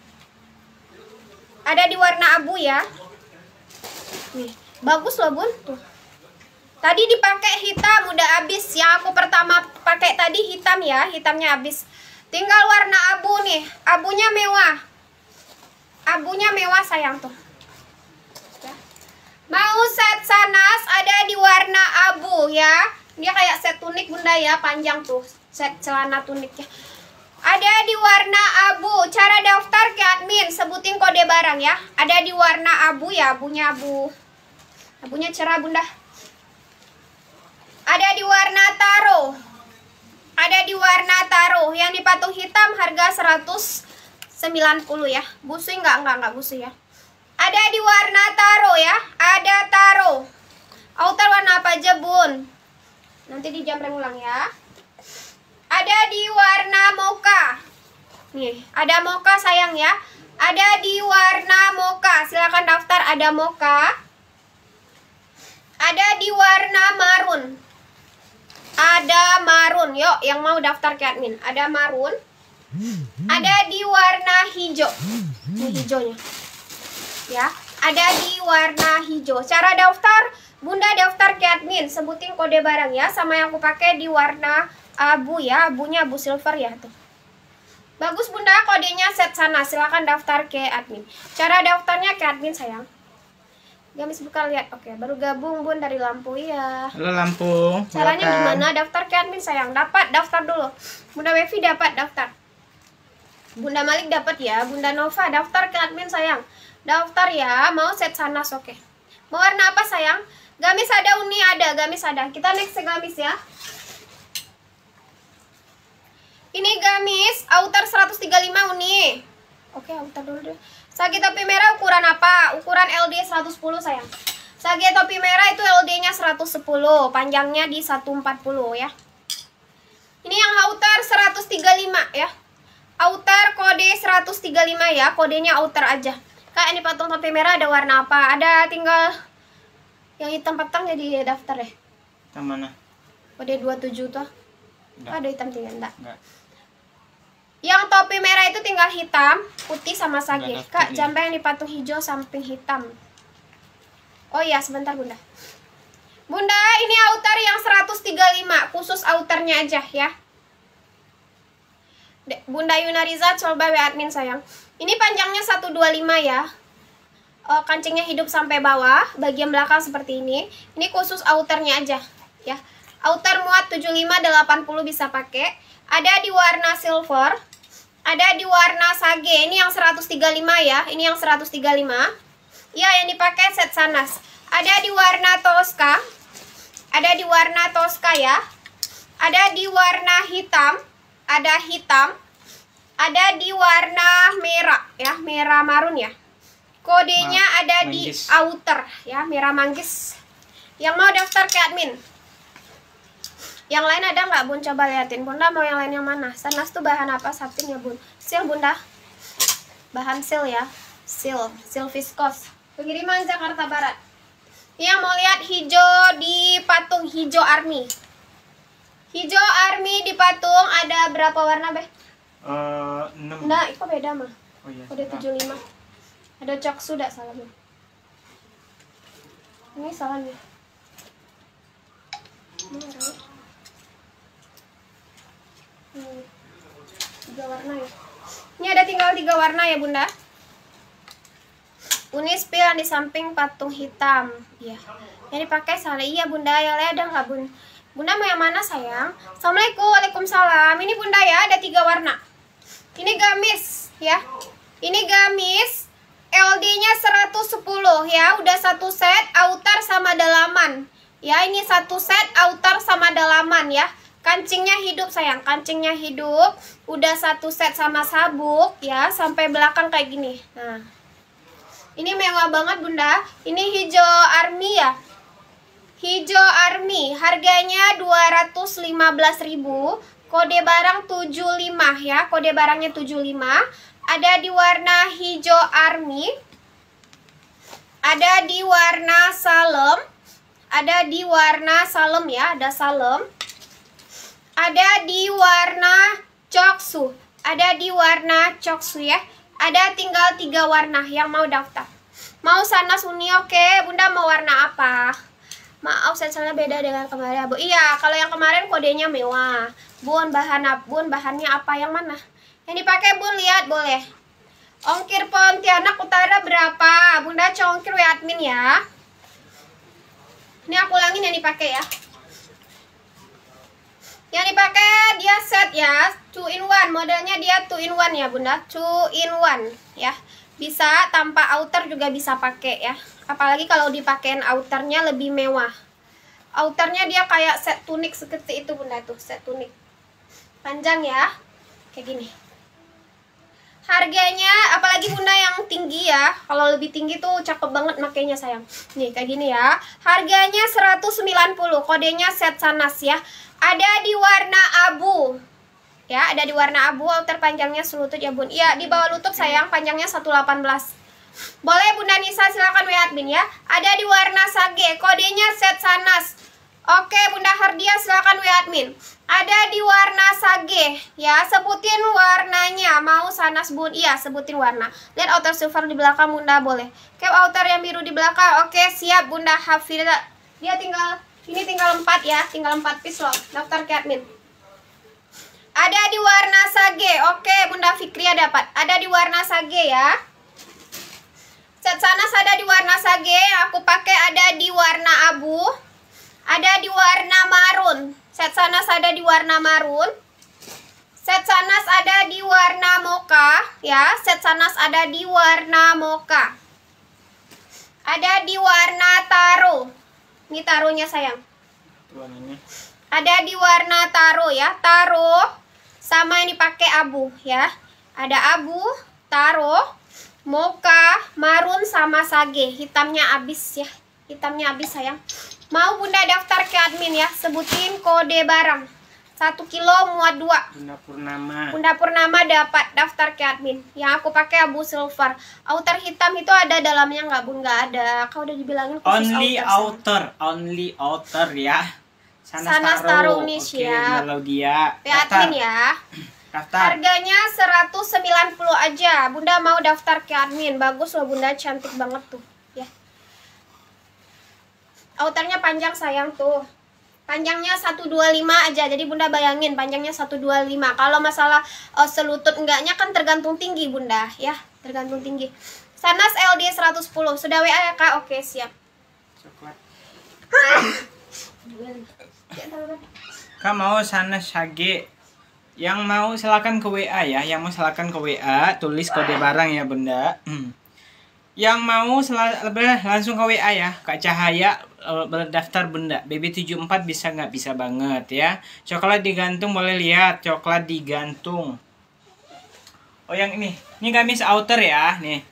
Ada di warna abu ya. Nih, bagus loh bun. Tuh. Tadi dipakai hitam, udah habis. Yang aku pertama pakai tadi hitam ya, hitamnya habis. Tinggal warna abu nih, abunya mewah. Abunya mewah sayang tuh. Ya. Mau set sanas ada di warna abu ya. Dia kayak set tunik bunda ya, panjang tuh. Set celana tuniknya. Ada di warna abu. Cara daftar ke admin, sebutin kode barang ya. Ada di warna abu ya, abunya abu. Abunya cerah bunda. Ada di warna taro. Ada di warna taro. Yang di patung hitam harga seratus sembilan puluh ya. Busui enggak? Enggak, enggak busui ya. Ada di warna taro ya. Ada taro. Outer warna apa aja bun? Nanti dijamreng ulang ya. Ada di warna mocha. Nih, ada mocha sayang ya. Ada di warna mocha. Silakan daftar, ada mocha. Ada di warna marun. Ada marun. Yuk, yang mau daftar ke admin. Ada marun. Ada di warna hijau. Ini hijaunya. Ya, ada di warna hijau. Cara daftar, bunda daftar ke admin, sebutin kode barang ya. Sama yang aku pakai di warna abu ya, abunya abu silver ya tuh. Bagus bunda, kodenya set sana. Silakan daftar ke admin. Cara daftarnya ke admin sayang. Gamis buka lihat. Oke, baru gabung bun dari Lampu ya. Halo Lampu. Caranya Silakan. gimana? Daftar ke admin sayang. Dapat, daftar dulu. Bunda Wevi dapat daftar. Bunda Malik dapat ya. Bunda Nova daftar ke admin sayang. Daftar ya. Mau set sanas oke. Mau warna apa sayang? Gamis ada, uni ada, gamis ada. Kita next ke gamis ya. Ini gamis outer seratus tiga puluh lima uni. Oke, outer dulu deh. Sage topi merah ukuran apa? Ukuran L D seratus sepuluh sayang. Sage topi merah itu L D-nya seratus sepuluh, panjangnya di seratus empat puluh ya. Ini yang outer seratus tiga puluh lima ya. Outer kode seratus tiga puluh lima ya, kodenya outer aja. Kak, ini patung topi merah ada warna apa? Ada tinggal yang hitam petang jadi daftar deh. Yang mana? Kode dua puluh tujuh tuh. Enggak. Ada hitam tinggal enggak? Enggak. Yang topi merah itu tinggal hitam, putih sama sage. Enggak Kak, daftar jampe yang di patung hijau samping hitam. Oh iya, sebentar bunda. Bunda, ini outer yang seratus tiga puluh lima, khusus outernya aja ya. Bunda Yunariza coba W admin sayang. Ini panjangnya seratus dua puluh lima ya. Uh, kancingnya hidup sampai bawah, bagian belakang seperti ini. Ini khusus outernya aja ya. Outer muat tujuh puluh lima delapan puluh bisa pakai. Ada di warna silver. Ada di warna sage. Ini yang seratus tiga puluh lima ya. Ini yang seratus tiga puluh lima. Ya, yang dipakai set sanas. Ada di warna Tosca. Ada di warna Tosca ya. Ada di warna hitam. Ada hitam. ada di warna merah ya, merah marun ya. Kodenya Ma ada manggis. di outer ya, merah manggis. Yang mau daftar ke admin. Yang lain ada nggak Bun? Coba liatin. Bunda mau yang lain yang mana? Sanas tuh bahan apa? Satin ya Bun. Sil Bunda. Bahan sil ya. Sil, sil viskos. Pengiriman Jakarta Barat. Yang mau lihat hijau di patung hijau army. Hijau army di patung ada berapa warna, Beh? Uh, enam. Nah, itu beda mah. Oh iya. Udah tujuh puluh lima. Ada cok sudah salah Bun. Ini salah nih. Ini warna. Hmm. Tiga warna ya. Ini ada tinggal tiga warna ya Bunda. Unispil yang di samping patung hitam. Iya. Yang dipakai salah. Iya Bunda. Yang lain ada nggak Bun? Bunda mau yang mana sayang? Assalamualaikum. Waalaikumsalam. Ini Bunda ya, ada tiga warna. Ini gamis ya. Ini gamis. L D-nya seratus sepuluh ya. Udah satu set outer sama dalaman. Ya, ini satu set outer sama dalaman ya. Kancingnya hidup sayang, kancingnya hidup. Udah satu set sama sabuk ya, sampai belakang kayak gini. Nah, ini mewah banget Bunda. Ini hijau army ya. Hijau army, harganya dua ratus lima belas ribu. Kode barang tujuh puluh lima ya. Kode barangnya tujuh puluh lima. Ada di warna hijau army. Ada di warna salem. Ada di warna salem ya, ada salem. Ada di warna coksu. Ada di warna coksu ya. Ada tinggal tiga warna yang mau daftar. Mau Sanas Uni, oke. Bunda mau warna apa? Maaf, sensornya beda dengan kemarin, Bu. Iya, kalau yang kemarin kodenya mewah. Bun, bahan apa? Bun, bahannya apa? Yang mana? Yang dipakai Bun, lihat boleh. Ongkir Pontianak Utara berapa? Bunda congkir W admin ya. Ini aku ulangin yang dipakai ya. Yang dipakai dia set ya, two in one. Modelnya dia two in one ya Bunda, two in one ya. Bisa tanpa outer juga bisa pakai ya. Apalagi kalau dipakein outernya lebih mewah. Outernya dia kayak set tunik seperti itu Bunda tuh, set tunik. Panjang ya. Kayak gini. Harganya apalagi Bunda yang tinggi ya. Kalau lebih tinggi tuh cakep banget makainya sayang. Nih kayak gini ya. Harganya seratus sembilan puluh. Kodenya set Sanas ya. Ada di warna abu. Ya, ada di warna abu. Outer panjangnya selutut ya Bun. Iya, di bawah lutut sayang, panjangnya seratus delapan belas. Boleh Bunda Nisa, silakan W admin ya. Ada di warna sage. Kodenya set Sanas. Oke, Bunda Hardia silakan W admin. Ada di warna sage ya, sebutin warnanya. Mau Sanas Bun? Iya, sebutin warna. Lihat outer silver di belakang Bunda boleh. Cap outer yang biru di belakang. Oke, siap Bunda Hafida. Dia tinggal ini tinggal empat ya, tinggal empat piece loh. Daftar ke admin. Ada di warna sage. Oke, Bunda Fikria dapat. Ada di warna sage ya. Set Sanas ada di warna sage. Aku pakai ada di warna abu. Ada di warna marun. Set Sanas ada di warna marun. Set Sanas ada di warna mocha ya. Set Sanas ada di warna mocha. Ada di warna taro. Ini taruhnya sayang. Warnanya. Ada di warna taro ya. Taro sama yang dipakai abu ya. Ada abu, taro, mocha, marun sama sage. Hitamnya habis ya. Hitamnya habis sayang. Mau Bunda daftar ke admin ya. Sebutin kode barang. Satu kilo muat dua. Bunda Purnama. Bunda Purnama dapat daftar ke admin. Yang aku pakai abu silver. Outer hitam itu ada dalamnya nggak Bun? Nggak ada. Kau udah dibilangin khusus Only outer. outer, only outer ya. Sanas Taro ini siap. Kalau dia Ke admin ya. Daftar. Harganya seratus sembilan puluh aja. Bunda mau daftar ke admin. Bagus loh Bunda, cantik banget tuh ya. Outernya panjang sayang tuh. Panjangnya seratus dua puluh lima aja. Jadi Bunda bayangin panjangnya seratus dua puluh lima. Kalau masalah uh, selutut enggaknya kan tergantung tinggi Bunda ya. Tergantung tinggi. Sanas L D seratus sepuluh. Sudah W A ya Kak? Oke, siap. Coklat. Kak mau Sanas Sage. Yang mau silakan ke W A ya. Yang mau silakan ke W A, tulis kode barang ya Bunda. Yang mau langsung ke W A ya. Kak Cahaya berdaftar Bunda. B B tujuh puluh empat bisa nggak? Bisa banget ya. Coklat digantung boleh lihat. Coklat digantung. Oh yang ini. Ini gamis outer ya, nih.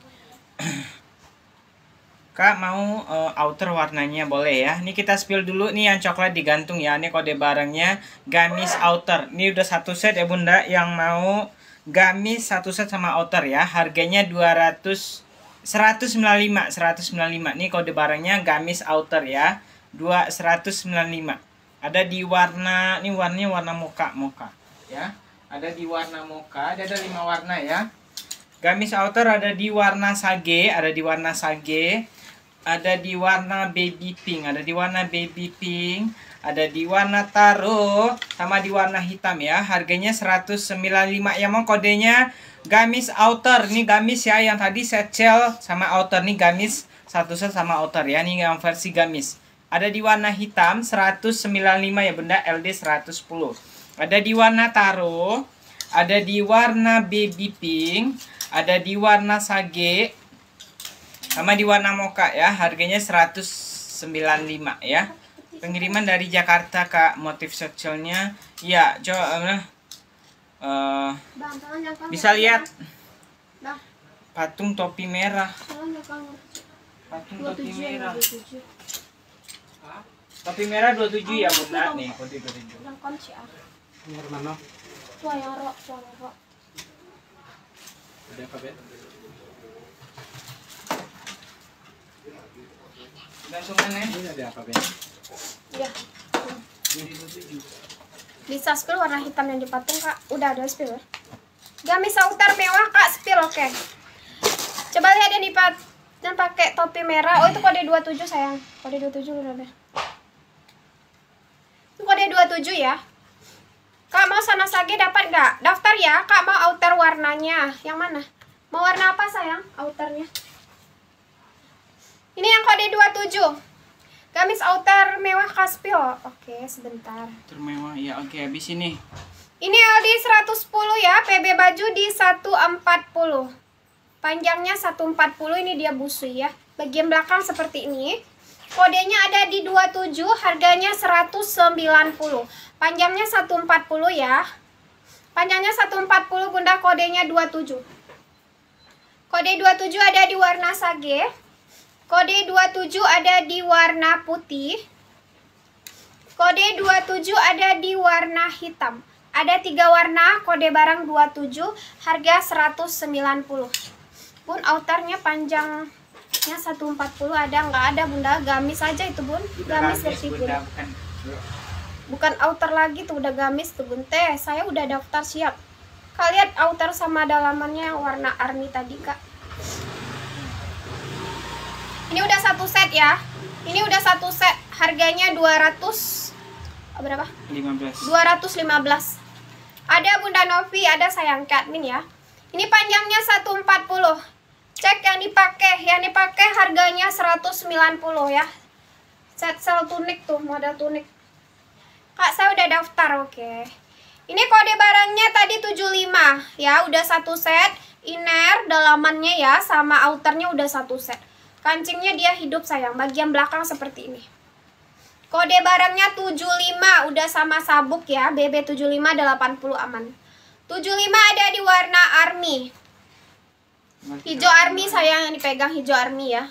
Kak mau uh, outer warnanya boleh ya. Ini kita spill dulu nih yang coklat digantung ya. Ini kode barangnya gamis outer. Ini udah satu set ya Bunda yang mau gamis satu set sama outer ya. Harganya dua ratus seratus sembilan puluh lima, seratus sembilan puluh lima. Ini kode barangnya gamis outer ya. dua seratus sembilan puluh lima. Ada di warna, ini warnanya warna mocha, mocha ya. Ada di warna mocha, ada ada lima warna ya. Gamis outer ada di warna sage, ada di warna sage. Ada di warna baby pink, ada di warna baby pink, ada di warna taro, sama di warna hitam ya. Harganya seratus sembilan puluh lima. Yang mau kodenya gamis outer. Nih gamis ya, yang tadi set shell sama outer. Nih gamis satu set sama outer ya. Nih yang versi gamis. Ada di warna hitam seratus sembilan puluh lima ya Bunda, L D seratus sepuluh. Ada di warna taro, ada di warna baby pink, ada di warna sage, sama di warna mocha ya. Harganya seratus sembilan puluh lima ya. Pengiriman dari Jakarta Kak. Motif sectionnya ya, coba uh, bisa lihat patung topi merah. Patung topi merah. Topi merah dua puluh tujuh ya Bunda. Nih, kode dua puluh tujuh. Yang kunci ah. Ini mana? Tuh yang rok, tuh yang rok. Ada apa, Bet? Gantungan ya. Ini ada apa, Bet? Iya. Ini dua puluh tujuh. Bisa spill warna hitam yang di patung Kak. Udah ada spill ya. Gamis outer mewah Kak, spill oke. Okay. Coba lihat yang di pat dan pakai topi merah. Oh itu kode dua puluh tujuh sayang. Kode dua puluh tujuh udah ada. Itu kode dua puluh tujuh ya. Kak mau sana sage dapat nggak? Daftar ya. Kak mau outer warnanya. Yang mana? Mau warna apa sayang? Outernya. Ini yang kode dua puluh tujuh. Gamis outer mewah Kaspio. Oke, sebentar. Termewah ya. Oke, habis ini. Ini L D seratus sepuluh ya. P B baju di seratus empat puluh. Panjangnya seratus empat puluh, ini dia busui ya. Bagian belakang seperti ini. Kodenya ada di dua puluh tujuh, harganya seratus sembilan puluh. Panjangnya seratus empat puluh ya. Panjangnya seratus empat puluh Bunda, kodenya dua puluh tujuh. Kode dua puluh tujuh ada di warna sage. Kode dua puluh tujuh ada di warna putih. Kode dua puluh tujuh ada di warna hitam. Ada tiga warna, kode barang dua puluh tujuh, harga seratus sembilan puluh. Bun, outernya panjangnya seratus empat puluh ada? Nggak ada Bunda, gamis aja itu Bun. Gamis versi Bunda. Bukan. Bukan outer lagi tuh, udah gamis tuh Bun. Teh, saya udah daftar siap. Kalian outer sama dalamannya warna army tadi Kak. Ini udah satu set ya. Ini udah satu set. Harganya dua ratus berapa? lima belas. dua ratus lima belas. Ada Bunda Novi, ada sayang Katmin ya. Ini panjangnya seratus empat puluh. Cek yang dipakai. Yang dipakai harganya seratus sembilan puluh ya. Set sel tunik tuh, model tunik. Kak, saya udah daftar, oke. Okay. Ini kode barangnya tadi tujuh puluh lima ya, udah satu set. Inner dalamannya ya sama outernya udah satu set. Kancingnya dia hidup sayang, bagian belakang seperti ini. Kode barangnya tujuh puluh lima, udah sama sabuk ya, B B tujuh puluh lima delapan puluh aman. tujuh puluh lima ada di warna army. Hijau army sayang, yang dipegang hijau army ya.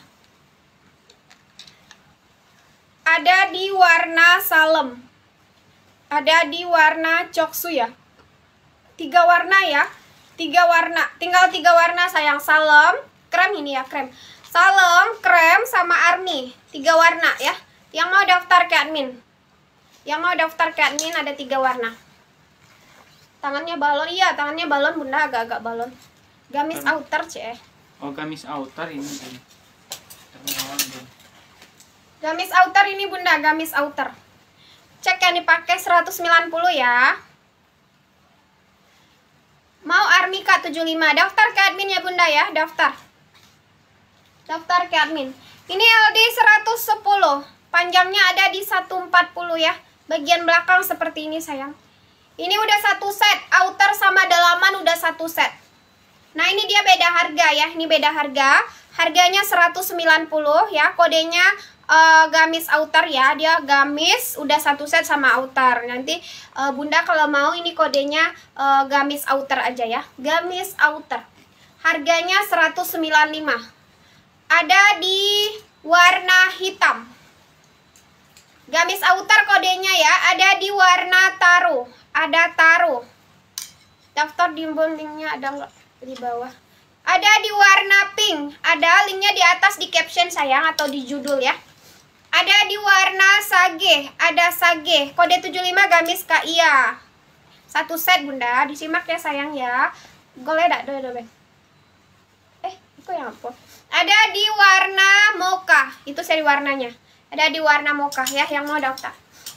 Ada di warna salem. Ada di warna coksu ya. Tiga warna ya. Tiga warna, tinggal tiga warna sayang. Salem, krem ini ya, krem. Salem, krem, sama army. Tiga warna ya. Yang mau daftar ke admin. Yang mau daftar ke admin ada tiga warna. Tangannya balon, iya tangannya balon Bunda, agak-agak balon. Gamis Ter outer cie. Oh, gamis outer ini. Gamis outer ini Bunda, gamis outer. Cek yang dipakai seratus sembilan puluh ya. Mau army K tujuh puluh lima, daftar ke admin ya Bunda ya, daftar. Daftar ke admin. Ini L D seratus sepuluh. Panjangnya ada di seratus empat puluh ya. Bagian belakang seperti ini sayang. Ini udah satu set. Outer sama dalaman udah satu set. Nah ini dia beda harga ya. Ini beda harga. Harganya seratus sembilan puluh ya. Kodenya uh, gamis outer ya. Dia gamis udah satu set sama outer. Nanti uh, Bunda kalau mau ini kodenya uh, gamis outer aja ya. Gamis outer. Harganya seratus sembilan puluh lima. Ada di warna hitam. Gamis outer kodenya ya. Ada di warna taro. Ada taro. Daftar di linknya ada nggak di bawah? Ada di warna pink. Ada linknya di atas di caption sayang atau di judul ya. Ada di warna sage. Ada sage. Kode tujuh puluh lima gamis Kak Iya. Satu set Bunda. Disimak ya sayang ya. Boleh dak do do Eh, itu yang apa? Ada di warna mocha. Itu seri warnanya. Ada di warna mocha ya yang mau daftar.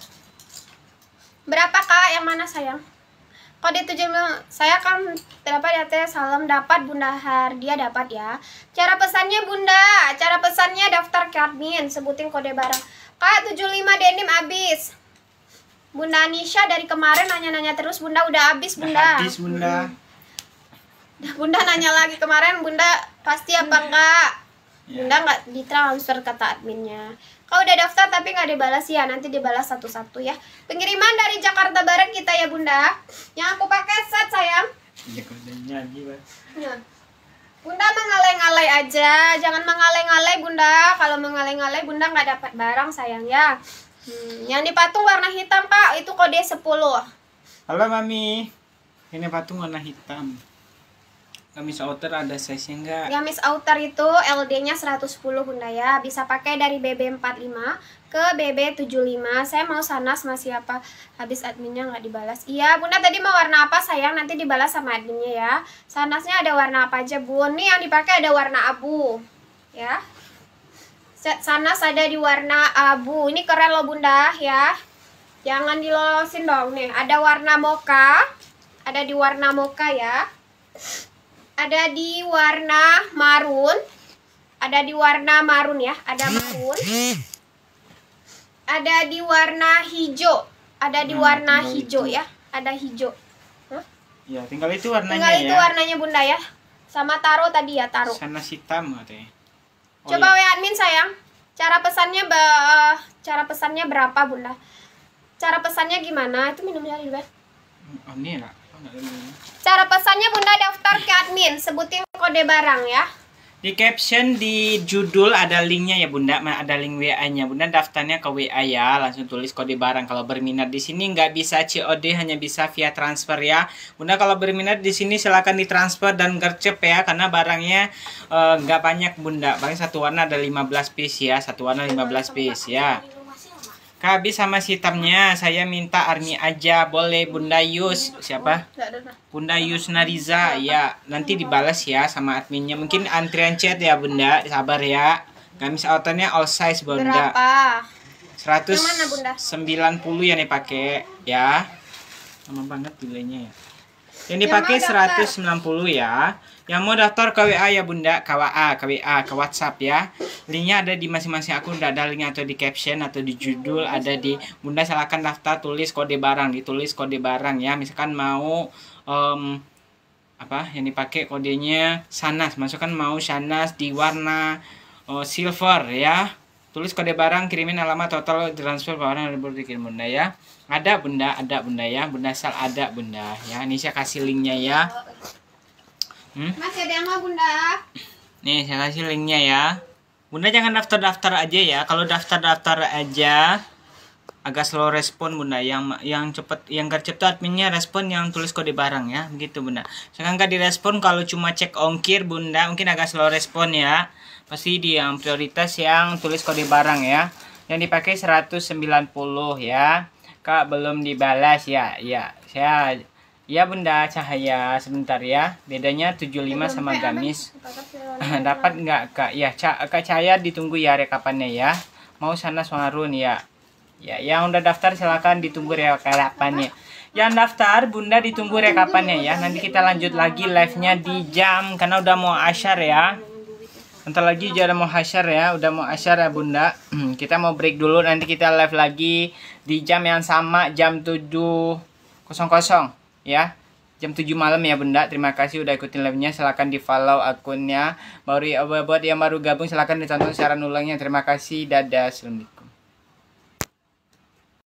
Berapa Kak? Yang mana sayang? Kode tujuh puluh, saya kan dapat ya salam dapat Bunda Hardia dapat ya. Cara pesannya Bunda, cara pesannya daftar ke admin, sebutin kode barang. Kak tujuh puluh lima denim habis. Bunda Anisha dari kemarin nanya-nanya terus, Bunda udah habis Bunda. Habis Bunda. Hmm. Bunda nanya lagi kemarin, Bunda pasti apa enggak? Ya. Bunda nggak ditransfer kata adminnya. Kalau udah daftar tapi nggak dibalas ya, nanti dibalas satu-satu ya. Pengiriman dari Jakarta Barat kita ya Bunda. Yang aku pakai set sayang. Iya kodenya lagi ya. Bunda mengalay-ngalay aja, jangan mengalay-ngalay Bunda. Kalau mengalay-ngalay Bunda nggak dapat barang sayang ya. Hmm, yang di patung warna hitam Kak, itu kode sepuluh. Halo Mami. Ini patung warna hitam. Gamis outer ada size-nya enggak? Gamis outer itu L D-nya seratus sepuluh Bunda ya. Bisa pakai dari B B empat puluh lima ke B B tujuh puluh lima. Saya mau sanas masih apa? Habis adminnya nggak dibalas. Iya, Bunda tadi mau warna apa sayang? Nanti dibalas sama adminnya ya. Sanasnya ada warna apa aja, Bun? Nih yang dipakai ada warna abu. Ya. Set sanas ada di warna abu. Ini keren loh Bunda ya. Jangan dilolosin dong nih. Ada warna mocha. Ada di warna mocha ya. Ada di warna marun. Ada di warna marun ya. Ada marun. Ada di warna hijau. Ada di Nah, warna tinggal hijau itu. ya. Ada hijau. Hah? Ya, tinggal itu warnanya Tinggal ya. itu warnanya Bunda ya. Sama taro tadi ya, taro. Sana hitam katanya. Oh, Coba iya. W A admin sayang. Cara pesannya ba- cara pesannya berapa Bunda? Cara pesannya gimana? Itu minumnya di bawah. Oh, ini lah. Oh, enggak ada minum. Cara pesannya Bunda daftar ke admin, sebutin kode barang ya. Di caption di judul ada linknya ya Bunda, ada link W A-nya. Bunda daftarnya ke W A ya, langsung tulis kode barang. Kalau berminat di sini nggak bisa C O D, hanya bisa via transfer ya. Bunda kalau berminat di sini silakan ditransfer dan gercep ya, karena barangnya eh, nggak banyak Bunda. Paling satu warna ada lima belas piece ya, satu warna lima belas piece ya. Kak, habis sama si hitamnya, saya minta army aja, boleh Bunda Yus. Siapa? Bunda Yus Nariza, ya. Nanti dibalas ya sama adminnya. Mungkin antrian chat ya Bunda, sabar ya. Gamis outernya all size Bunda. Berapa? seratus Yang mana, Bunda? sembilan puluh yang dipakai ya. Lama banget nilainya ya. Yang Yang dipakai mau daftar. seratus sembilan puluh ya. Yang mau daftar ke W A ya Bunda, K W A, K W A, ke WhatsApp ya. Linknya ada di masing-masing akun, ada linknya atau di caption atau di judul, ada di Bunda silakan daftar, tulis kode barang, ditulis kode barang ya. Misalkan mau um, apa yang dipakai kodenya sanas, masukkan mau sanas di warna uh, silver ya. Tulis kode barang, kirimin alamat, total transfer barang yang dikirim Bunda ya. Ada Bunda, ada Bunda ya. Bunda Sal ada Bunda ya. Ini saya kasih linknya ya. Hmm? Masih ada yang mau Bunda? Nih saya kasih linknya ya. Bunda jangan daftar-daftar aja ya. Kalau daftar-daftar aja agak slow respon Bunda. Yang yang cepet, yang gercep tuh adminnya respon yang tulis kode barang ya. Begitu Bunda. Sekarang nggak direspon kalau cuma cek ongkir Bunda, mungkin agak slow respon ya. Pasti di yang prioritas yang tulis kode barang ya. Yang dipakai seratus sembilan puluh ya. Kak belum dibalas ya. Ya, saya ya Bunda Cahaya sebentar ya. Bedanya tujuh puluh lima sama gamis. Dapat nggak Kak? Ya, Kak Cahaya ditunggu ya rekapannya ya. Mau sana Suarun ya. Ya, yang udah daftar silakan ditunggu rekapannya. Yang daftar Bunda ditunggu rekapannya ya. Nanti kita lanjut lagi live-nya di jam karena udah mau asyar ya. Bentar lagi udah mau asyar ya, udah mau asyar ya Bunda. Kita mau break dulu, nanti kita live lagi di jam yang sama, jam tujuh nol nol ya. jam tujuh malam ya Bunda. Terima kasih udah ikutin live-nya. Silahkan di follow akunnya. Baru buat yang baru gabung silahkan ditonton siaran ulangnya. Terima kasih. Dadah. Assalamualaikum.